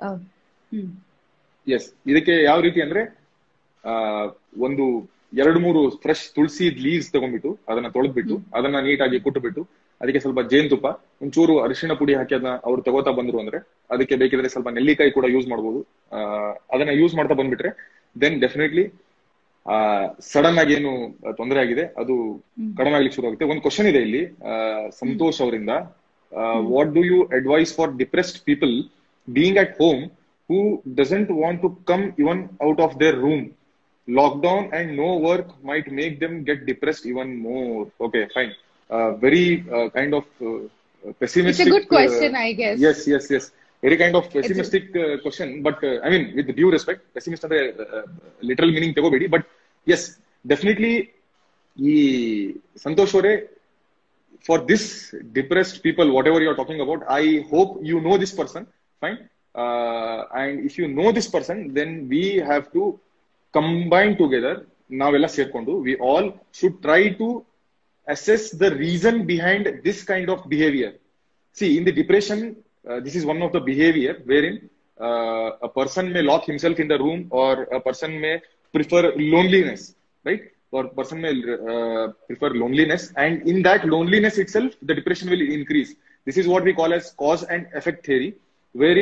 ಎಸ್. ಇದಕ್ಕೆ ಯಾವ ರೀತಿ ಅಂದ್ರೆ ಒಂದು 2-3 ಫ್ರೆಶ್ ತುಳಸಿ ಲೀವ್ಸ್ ತಗೊಂಡ್ಬಿಟ್ಟು ಅದನ್ನ ತೊಳೆದ್ಬಿಟ್ಟು ಅದನ್ನ ನೀಟಾಗಿ ಕುಟ್ಬಿಟ್ಟು ಅದಕ್ಕೆ ಸ್ವಲ್ಪ ಜೇನುತುಪ್ಪ, ಒಂಚೂರು ಅರಿಶಿಣ ಪುಡಿ ಹಾಕಿ ಅದನ್ನ ಅವ್ರು ತಗೋತಾ ಬಂದ್ರು ಅಂದ್ರೆ ಅದಕ್ಕೆ ಬೇಕಿದ್ರೆ ಸ್ವಲ್ಪ ನೆಲ್ಲಿಕಾಯಿ ಕೂಡ ಯೂಸ್ ಮಾಡ್ಬೋದು. ಅದನ್ನ ಯೂಸ್ ಮಾಡ್ತಾ ಬಂದ್ಬಿಟ್ರೆ ದೆನ್ ಡೆಫಿನೆಟ್ಲಿ ಸಡನ್ ಆಗಿ ಏನು ತೊಂದರೆ ಆಗಿದೆ ಅದು ಕಡಿಮೆ ಆಗ್ಲಿಕ್ಕೆ ಶುರು ಆಗುತ್ತೆ. ಒಂದು ಕ್ವಶನ್ ಇದೆ ಇಲ್ಲಿ ಸಂತೋಷ್ ಅವರಿಂದ, what do you advise for depressed people being at home who doesn't want to come even out of their room? Lockdown and no work might make them get depressed even more. Okay, fine. Very kind of pessimistic. It's a good question, I guess. Yes. Very kind of pessimistic question, but I mean, with due respect, pessimist andre literal meaning tegobedi, but yes, definitely Santosh avare, for this depressed people, whatever you are talking about, I hope you know this person. Fine. And if you know this person, then we have to combine together. Navella serkondu we all should try to assess the reason behind this kind of behavior. See, in the depression, this is one of the behavior wherein a person may lock himself in the room, or a person may prefer loneliness, right? Or person may prefer loneliness, and in that loneliness itself, the depression will increase. This is what we call as cause and effect theory, wherein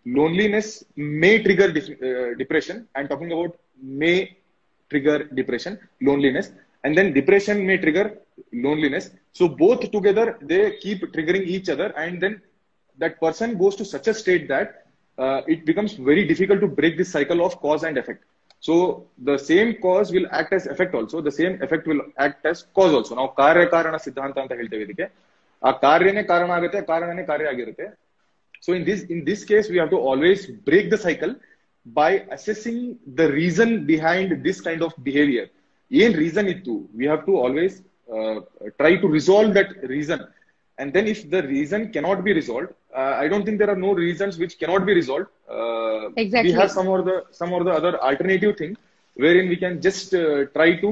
loneliness may trigger depression. I'm talking about may trigger depression, loneliness, and then depression may trigger loneliness. So both together they keep triggering each other, and then that person goes to such a state that it becomes very difficult to break this cycle of cause and effect. So the same cause will act as effect also, the same effect will act as cause also. ನಾವು ಕಾರ್ಯ ಕಾರಣ ಸಿದ್ಧಾಂತ ಅಂತ ಹೇಳ್ತೇವೆ ಇದಕ್ಕೆ. ಆ ಕಾರ್ಯನೇ ಕಾರಣ ಆಗುತ್ತೆ, ಕಾರಣನೇ ಕಾರ್ಯ ಆಗಿರುತ್ತೆ. So in this case, we have to always break the cycle by assessing the reason behind this kind of behavior. Yen reason ittu, we have to always try to resolve that reason. And then if the reason cannot be resolved, I don't think there are no reasons which cannot be resolved. Exactly. We have some or the other alternative thing wherein we can just try to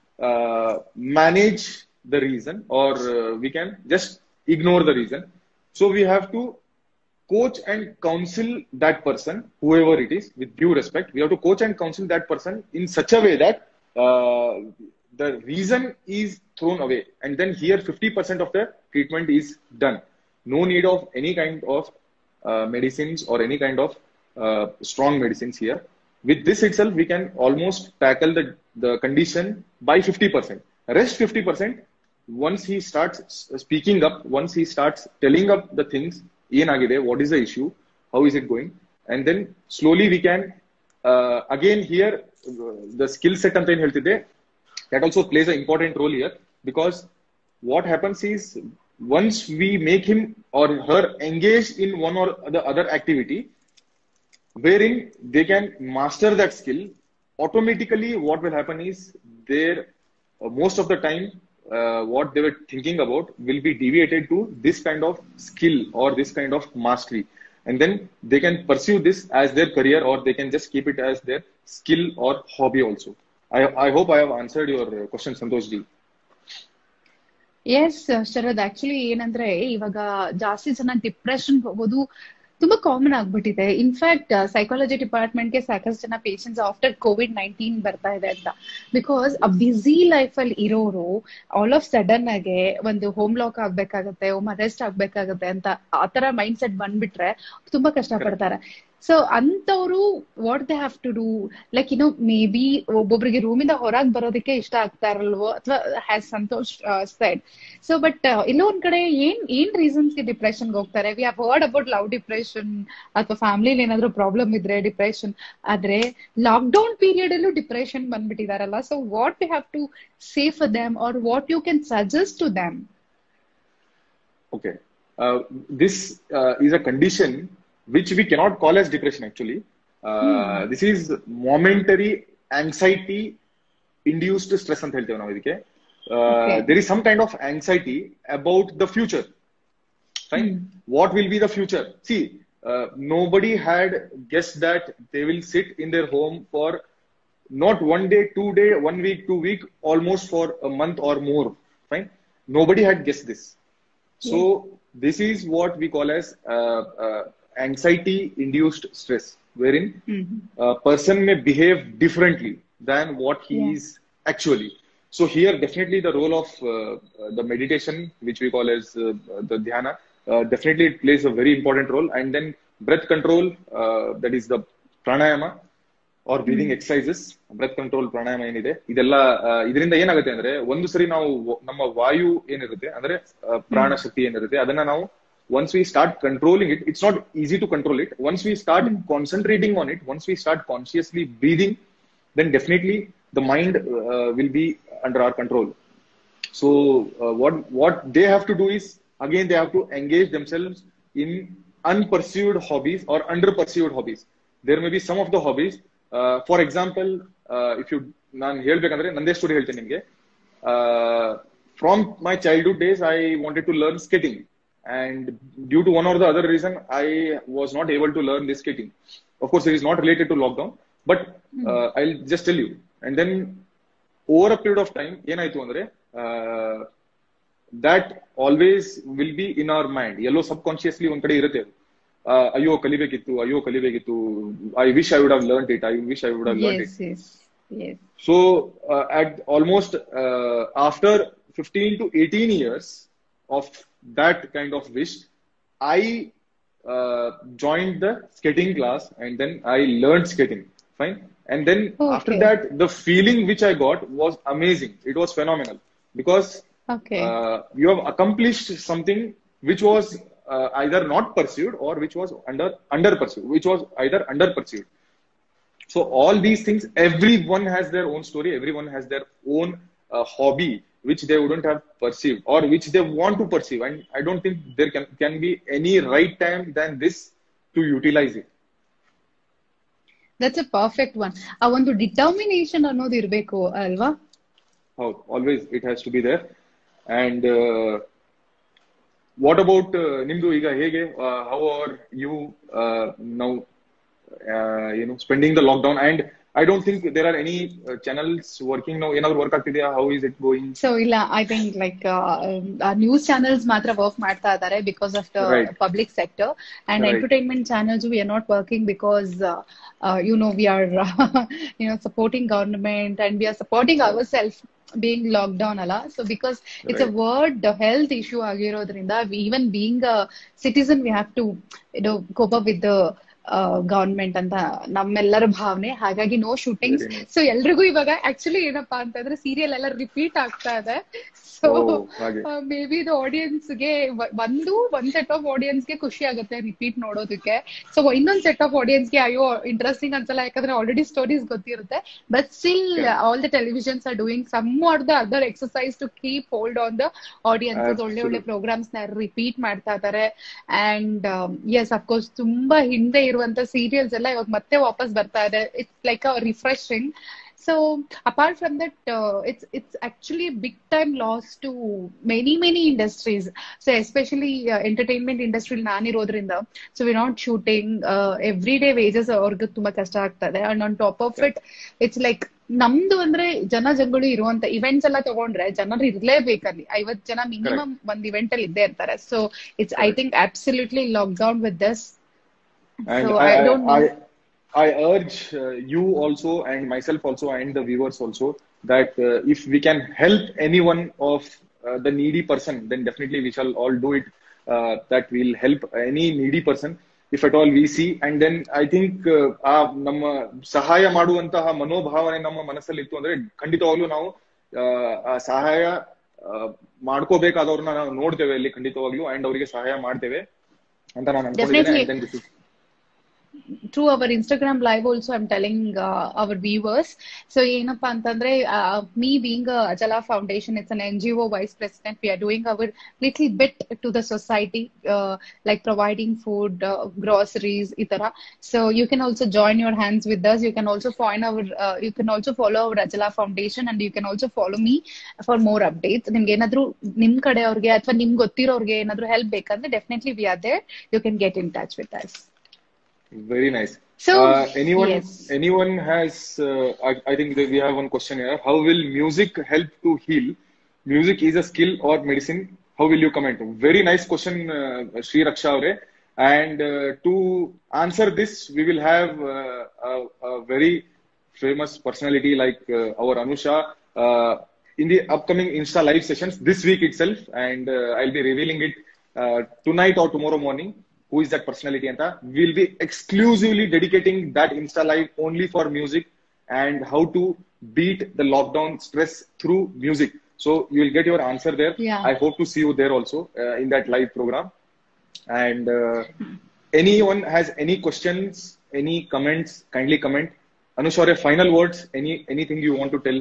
manage the reason, or we can just ignore the reason. So we have to coach and counsel that person, whoever it is, with due respect. We have to coach and counsel that person in such a way that the reason is thrown away, and then here 50% of the treatment is done. No need of any kind of medicines or any kind of strong medicines here. With this itself, we can almost tackle the condition by 50%. Rest 50%, once he starts speaking up, once he starts telling up the things, what is the issue, how is it going, and then slowly we can again here the skill set anta en heltide, that also plays an important role here, because what happens is once we make him or her engage in one or the other activity wherein they can master that skill, automatically what will happen is their most of the time what they were thinking about will be deviated to this kind of skill or this kind of mastery, and then they can pursue this as their career, or they can just keep it as their skill or hobby also. I hope I have answered your question, Santosh ji. Yes Sharad, actually ಏನಂದ್ರೆ ಇವಾಗ ಜಾಸ್ತಿ ಜನ depression ಹೋಗೋದು ತುಂಬಾ common ಆಗ್ಬಿಟ್ಟಿದೆ. In fact psychology ಡಿಪಾರ್ಟ್ಮೆಂಟ್ಗೆ ಸಾಕಷ್ಟು ಜನ patients after COVID-19 ಬರ್ತಾ ಇದೆ ಅಂತ. ಬಿಕಾಸ್ ಆ ಬ್ಯುಸಿ ಲೈಫ್ ಅಲ್ಲಿ ಇರೋರು ಆಲ್ ಆಫ್ ಸಡನ್ ಆಗಿ ಒಂದು ಹೋಮ್ ಲಾಕ್ ಆಗ್ಬೇಕಾಗತ್ತೆ, ಹೋಮ್ ಅರೆಸ್ಟ್ ಆಗ್ಬೇಕಾಗತ್ತೆ ಅಂತ ಆತರ ಮೈಂಡ್ ಸೆಟ್ ಬಂದ್ಬಿಟ್ರೆ ತುಂಬಾ ಕಷ್ಟ ಪಡ್ತಾರೆ. ಸೊ ಅಂತವ್ರು what they have to do, like may be ಒಬ್ಬೊಬ್ರಿಗೆ ರೂಮಿಂದ ಹೊರಗೆ ಬರೋದಕ್ಕೆ ಇಷ್ಟ ಆಗ್ತಾ ಇರಲ್ವೋ, ಅಥವಾ has Santosh side. So but ಎಲ್ಲೋ ಒಂದ್ ಕಡೆ ಏನ್ ರೀಸನ್ಸ್ಗೆ ಡಿಪ್ರೆಷನ್ಗೆ ಹೋಗ್ತಾರೆ? We have heard about love depression, ಅಥವಾ ಫ್ಯಾಮಿಲಿಲಿ ಏನಾದ್ರು ಪ್ರಾಬ್ಲಮ್ ಇದ್ರೆ ಡಿಪ್ರೆಷನ್. ಆದ್ರೆ ಲಾಕ್ ಡೌನ್ ಪೀರಿಯಡ್ ಅಲ್ಲೂ ಡಿಪ್ರೆಷನ್ ಬಂದ್ಬಿಟ್ಟಿದಾರಲ್ಲ. So what you have to say for them, or what you can suggest to them? Okay, this is a condition which we cannot call as depression actually. This is momentary anxiety induced stress anta helteve ನಾವು ಇದಕ್ಕೆ. There is some kind of anxiety about the future. Fine. What will be the future? See, nobody had guessed that they will sit in their home for not 1 day, 2 day, 1 week, 2 week, almost for a month or more. Fine. Nobody had guessed this. So this is what we call as anxiety induced stress, wherein a person may behave differently than what he is actually. So here definitely the role of the meditation, which we call as the dhyana, definitely it plays a very important role. And then breath control, that is the pranayama or breathing exercises. Breath control pranayama ಏನಿದೆ ಇದೆಲ್ಲ ಇದರಿಂದ ಏನಾಗುತ್ತೆ ಅಂದ್ರೆ, ಒಂದು ಸರಿ ನಾವು ನಮ್ಮ ವಾಯು ಏನಿರುತ್ತೆ ಅಂದ್ರೆ ಪ್ರಾಣ ಶಕ್ತಿ ಏನಿರುತ್ತೆ ಅದನ್ನ ನಾವು once we start controlling it, it's not easy to control it. Once we start concentrating on it, once we start consciously breathing, then definitely the mind will be under our control. So what they have to do is, again they have to engage themselves in unpursued hobbies or underpursued hobbies. There may be some of the hobbies, for example, if you ನಾನು ಹೇಳ್ಬೇಕಂದ್ರೆ ನಂದೇ story ಹೇಳ್ತೇನೆ ನಿಮಗೆ. From my childhood days I wanted to learn skating, and due to one or the other reason I was not able to learn this skating. Of course it is not related to lockdown, but I'll just tell you. And then over a period of time ಏನಾಯ್ತು ಅಂದ್ರೆ, that always will be in our mind, yellow subconsciously ಒಂದ್ ಕಡೆ ಇರುತ್ತೆ. ಅಯ್ಯೋ ಕಲಿಬೇಕಿತ್ತು, I wish I would have learned it, I wish I would have learned it. Yes. So at almost after 15 to 18 years of that kind of wish, I joined the skating class, and then I learned skating. Fine. And then after Okay. that, the feeling which I got was amazing. It was phenomenal because Okay. you have accomplished something which was either not pursued or which was under pursued, which was either under pursued. So all these things, everyone has their own story, everyone has their own hobby which they wouldn't have perceived or which they want to perceive, and I don't think there can be any right time than this to utilize it. That's a perfect one. ಆ ಒಂದು determination ಅನ್ನೋದು ಇರ್ಬೇಕು ಅಲ್ವಾ? How always it has to be there. And what about ನಿಮ್ದು ಈಗ ಹೇಗೆ, how are you now spending the lockdown? And I don't think there are any channels working now. ಏನಾದ್ರು work ಆಗ್ತಿದೆಯಾ? How is it going? So ಇಲ್ಲ, I think like news channels ಮಾತ್ರ work ಮಾಡ್ತಾ ಇದ್ದಾರೆ because of the Right. public sector, and Right. entertainment channels we are not working because we are supporting government and we are supporting ourselves being locked down ಅಲ್ಲ. So because it's a Right. world health issue ಆಗಿರೋದ್ರಿಂದ, even being a citizen we have to cope up with the government ಅಂತ ನಮ್ಮೆಲ್ಲರ ಭಾವನೆ. ಹಾಗಾಗಿ no shootings. Very nice. So ಎಲ್ರಿಗೂ ಇವಾಗ actually ಏನಪ್ಪಾ ಅಂತಂದ್ರೆ ಸೀರಿಯಲ್ ಎಲ್ಲ ರಿಪೀಟ್ ಆಗ್ತಾ ಇದೆ. ಸೊ ಹಾಗೆ. ಮೇ ಬಿ ದ ಆಡಿಯನ್ಸ್ಗೆ ಒಂದ್ ಸೆಟ್ ಆಫ್ ಆಡಿಯನ್ಸ್ಗೆ ಖುಷಿ ಆಗುತ್ತೆ ರಿಪೀಟ್ ನೋಡೋದಕ್ಕೆ. ಸೊ ಇನ್ನೊಂದ್ ಸೆಟ್ ಆಫ್ ಆಡಿಯನ್ಸ್ಗೆ ಅಯ್ಯೋ ಇಂಟ್ರೆಸ್ಟಿಂಗ್ ಅನ್ಸಲ್ಲ, ಯಾಕಂದ್ರೆ ಆಲ್ರೆಡಿ ಸ್ಟೋರೀಸ್ ಗೊತ್ತಿರುತ್ತೆ. But still all the televisions are doing some are the other exercise to keep hold on the audience. ಒಳ್ಳೆ ಒಳ್ಳೆ ಪ್ರೋಗ್ರಾಮ್ಸ್ ನ ರಿಪೀಟ್ ಮಾಡ್ತಾ ಇದಾರೆ. ಅಂಡ್ ಎಸ್ ಅಫ್ಕೋರ್ಸ್ ತುಂಬಾ ಹಿಂದೆ ಇರುವಂತ ಸೀರಿಯಲ್ಸ್ ಎಲ್ಲ ಇವಾಗ ಮತ್ತೆ ವಾಪಸ್ ಬರ್ತಾ ಇದೆ. It's like a refreshing. So apart from that, it's actually big time loss to many industries. So especially entertainment industry nanirodrinda, so we're not shooting. Everyday wages ಅವ್ರಿಗೆ ತುಂಬಾ ಕಷ್ಟ ಆಗ್ತದೆ. And on top of it, it's like ನಮ್ದು ಅಂದ್ರೆ ಜನಗಳು ಇರುವಂತ events ಎಲ್ಲ ತಗೊಂಡ್ರೆ ಜನರು ಇರ್ಲೇಬೇಕಲ್ಲಿ. 50 ಜನ ಮಿನಿಮಮ್ ಒಂದ್ ಇವೆಂಟ್ ಅಲ್ಲಿ ಇದ್ದೇ ಇರ್ತಾರೆ. So it's I think absolutely locked down with this. And So I don't know. I urge you also and myself also and the viewers also that if we can help any one of the needy person, then definitely we shall all do it. That will help any needy person if at all we see. And then I think ನಮ್ಮ ಸಹಾಯ ಮಾಡುವಂತಹ ಮನೋಭಾವನೆ ನಮ್ಮ ಮನಸ್ಸಲ್ಲಿ ಇತ್ತು ಅಂದ್ರೆ ಖಂಡಿತವಾಗ್ಲೂ ನಾವು ಸಹಾಯ ಮಾಡ್ಕೋಬೇಕಾದವ್ರನ್ನ ನಾವು ನೋಡ್ತೇವೆ ಅಲ್ಲಿ ಖಂಡಿತವಾಗ್ಲೂ, ಅಂಡ್ ಅವರಿಗೆ ಸಹಾಯ ಮಾಡ್ತೇವೆ ಅಂತ ನಾನು ಅನ್ಕೊಂಡಿದ್ದೇನೆ. Through our Instagram live also I'm telling our viewers. So ಏನಪ್ಪಾ ಅಂತಂದ್ರೆ me being a Ajala Foundation, it's an NGO vice president, we are doing our little bit to the society, like providing food, groceries itara. So you can also join your hands with us. You can also follow our Ajala Foundation, and you can also follow me for more updates. ನಿಮ್ಗೆ ಏನಾದ್ರು ನಿಮ್ ಕಡೆ ಅವ್ರಿಗೆ ಅಥವಾ ನಿಮ್ಗೆ ಗೊತ್ತಿರೋರ್ಗೆ ಏನಾದ್ರು help ಬೇಕಂದ್ರೆ definitely we are there. You can get in touch with us. Very nice. So anyone has I think that we have one question here. How will music help to heal? Music is a skill or medicine? How will you comment? Very nice question, Sri Raksha avre. And to answer this, we will have a very famous personality like our Anusha in the upcoming Insta live sessions this week itself, and I'll be revealing it tonight or tomorrow morning. Who is that personality? Anta we'll be exclusively dedicating that Insta live only for music and how to beat the lockdown stress through music. So you will get your answer there. Yeah. I hope to see you there also in that live program. And anyone has any questions, any comments, kindly comment. Anushwarya, final words, anything you want to tell?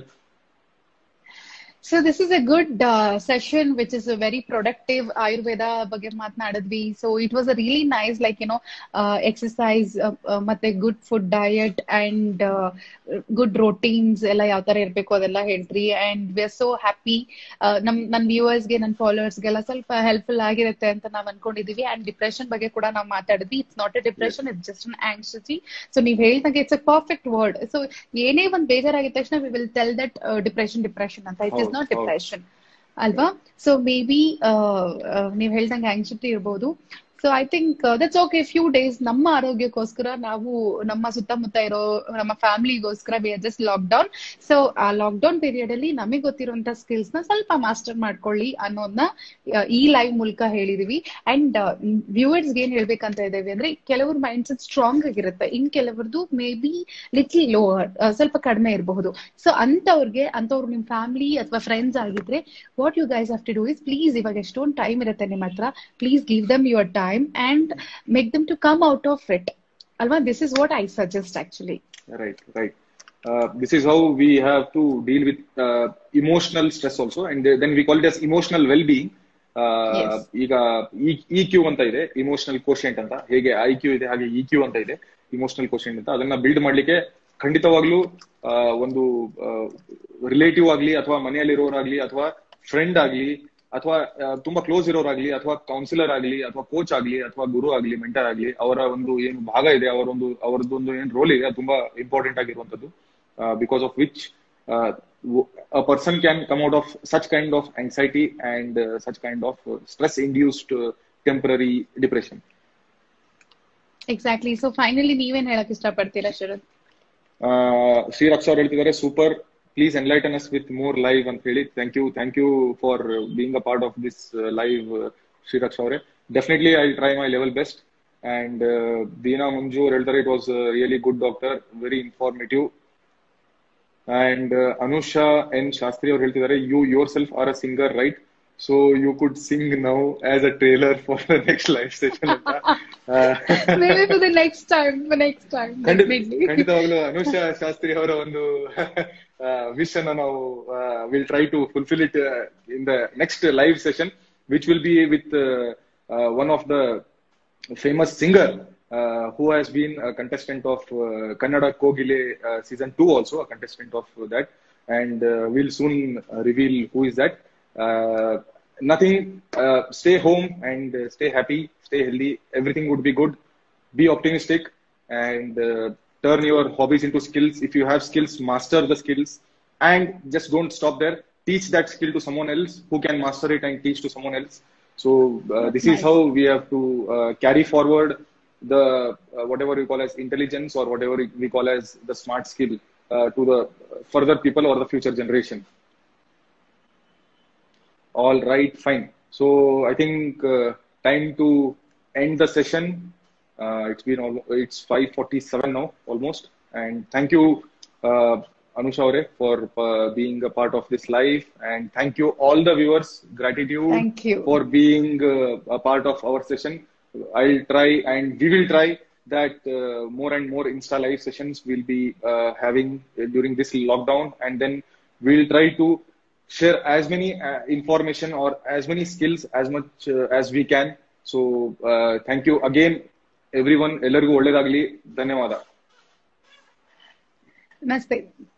So this is a good session, which is a very productive Ayurveda ಬಗ್ಗೆ ಮಾತನಾಡಿದ್ವಿ. So it was a really nice, like exercise, ಮತ್ತೆ good food diet and good routines ಎಲ್ಲ ಯಾವ ತರ ಇರ್ಬೇಕು ಅದೆಲ್ಲ ಹೇಳ್ರಿ. And we are so happy. ನನ್ನ ವ್ಯೂವರ್ಸ್ಗೆ ನನ್ನ ಫಾಲೋವರ್ಸ್ಗೆಲ್ಲ ಸ್ವಲ್ಪ ಹೆಲ್ಪ್ಫುಲ್ ಆಗಿರುತ್ತೆ ಅಂತ ನಾವ್ ಅನ್ಕೊಂಡಿದೀವಿ. ಅಂಡ್ ಡಿಪ್ರೆಷನ್ ಬಗ್ಗೆ ಕೂಡ ನಾವು ಮಾತಾಡಿದ್ವಿ. It's not a depression, it's just an anxiety. So ನೀವ್ ಹೇಳ್ದಂಗೆ it's a perfect word. So ಏನೇ ಒಂದ್ ಬೇಜಾರಾಗಿದ ತಕ್ಷಣ we will tell that depression ಅಂತ. ಇಟ್ ಇಸ್ not depression ಅಲ್ವಾ? ಸೊ ಮೇ ಬಿ ನೀವ್ ಹೇಳ್ದಂಗೆ ಆಂಗ್ಸೈಟಿ ಇರ್ಬೋದು. So I think that's okay. Few days ನಮ್ಮ ಆರೋಗ್ಯಕ್ಕೋಸ್ಕರ ನಾವು ನಮ್ಮ ಸುತ್ತಮುತ್ತ ಇರೋ ನಮ್ಮ ಫ್ಯಾಮಿಲಿಗೋಸ್ಕರ we are just lockdown. So ಆ ಲಾಕ್ ಡೌನ್ ಪೀರಿಯಡ್ ಅಲ್ಲಿ ನಮಗೆ ಗೊತ್ತಿರುವಂತ ಸ್ಕಿಲ್ಸ್ ನ ಸ್ವಲ್ಪ ಮಾಸ್ಟರ್ ಮಾಡ್ಕೊಳ್ಳಿ ಅನ್ನೋದನ್ನ ಈ ಲೈವ್ ಮೂಲಕ ಹೇಳಿದೀವಿ. ಅಂಡ್ ವ್ಯೂವರ್ಸ್ ಏನ್ ಹೇಳ್ಬೇಕಂತ ಇದ್ದೇವೆ ಅಂದ್ರೆ, ಕೆಲವ್ರ ಮೈಂಡ್ ಸೆಟ್ ಸ್ಟ್ರಾಂಗ್ ಆಗಿರುತ್ತೆ, ಇನ್ ಕೆಲವರದು ಮೇ ಬಿ ಲಿಟ್ಲ್ ಲೋವರ್, ಸ್ವಲ್ಪ ಕಡಿಮೆ ಇರಬಹುದು. ಸೊ ಅಂತವ್ರು ನಿಮ್ ಫ್ಯಾಮಿಲಿ ಅಥವಾ ಫ್ರೆಂಡ್ಸ್ ಆಗಿದ್ರೆ what you guys have to do is, please ಇವಾಗ ಎಷ್ಟೊಂದು ಟೈಮ್ ಇರುತ್ತೆ ನಿಮ್ಮ ಹತ್ರ, please give them your time and make them to come out of it ಅಲ್ವಾ. This is what I suggest actually. Right. This is how we have to deal with emotional stress also, and then we call it as emotional well-being. ಈಗ EQ ಅಂತ ಇದೆ, emotional quotient ಅಂತ. ಹೇಗೆ IQ ಇದೆ ಹಾಗೆ EQ ಅಂತ ಇದೆ, emotional quotient ಅಂತ. ಅದನ್ನ ಬಿಲ್ಡ್ ಮಾಡ್ಲಿಕ್ಕೆ ಖಂಡಿತವಾಗ್ಲೂ ಒಂದು ರಿಲೇಟಿವ್ ಆಗ್ಲಿ ಅಥವಾ ಮನೆಯಲ್ಲಿರೋರಾಗ್ಲಿ ಅಥವಾ ಫ್ರೆಂಡ್ ಆಗ್ಲಿ ಅಥವಾ ತುಂಬಾ ಕ್ಲೋಸ್ ಇರೋರಾಗ್ಲಿ ಅಥವಾ ಕೌನ್ಸಿಲರ್ ಆಗ್ಲಿ ಅಥವಾ ಕೋಚ್ ಆಗ್ಲಿ ಅಥವಾ ಗುರು ಆಗ್ಲಿ ಮೆಂಟರ್ ಆಗ್ಲಿ, ಅವರ ಒಂದು ಏನು ಭಾಗ ಇದೆ, ಅವರದೊಂದು ಏನು ರೋಲ್ ಇದೆ, ಅದು ತುಂಬಾ ಇಂಪಾರ್ಟೆಂಟ್ ಆಗಿರುವಂತದ್ದು. Because of which a person can come out of such kind of anxiety and such kind of stress induced temporary depression. Exactly. So finally ನೀವೇನ್ ಹೇಳಕ್ ಇಷ್ಟಪಡ್ತೀರಾ ಶರತ್? ಶ್ರೀರಕ್ಷ ಅವ್ರು ಹೇಳ್ತಿದ್ದಾರೆ, super, please enlighten us with more live ಅಂತ ಹೇಳಿ. Thank you for being a part of this live Shreeraksha ಅವರೇ. Definitely I try my level best. And Deena Manju ಅವ್ರು ಹೇಳ್ತಾರೆ, it was really good doctor, very informative. And Anusha N. Shastri ಅವರು ಹೇಳ್ತಿದ್ದಾರೆ, you yourself are a singer, right? So you could sing now as a trailer for the next live session. Maybe for the next time. ಖಂಡಿತವಾಗ್ಲೂ ಅನುಷಾ ಶಾಸ್ತ್ರಿ ಅವರ ಒಂದು wish ಅನ್ನ ನಾವು will try to fulfil it in the next live session, which will be with one of the famous singer who has been a contestant of Kannada Kogile season 2, also a contestant of that, and we'll soon reveal who is that. Nothing, stay home and stay happy, stay healthy, everything would be good. Be optimistic and turn your hobbies into skills. If you have skills, master the skills, and just don't stop there. Teach that skill to someone else who can master it and teach to someone else. So this is how we have to carry forward the whatever we call as intelligence or whatever we call as the smart skill to the further people or the future generation. All right, fine. So I think time to end the session. It's 5:47 now almost, and thank you Anusha Aure for being a part of this live, and thank you all the viewers. Gratitude for being a part of our session. I'll try and we will try that more and more Insta live sessions we'll be having during this lockdown, and then we'll try to share as many information or as many skills as much as we can. So thank you again everyone. Ellargu ಒಳ್ಳೆದಾಗಲಿ. ಧನ್ಯವಾದ. ನಮಸ್ತೆ.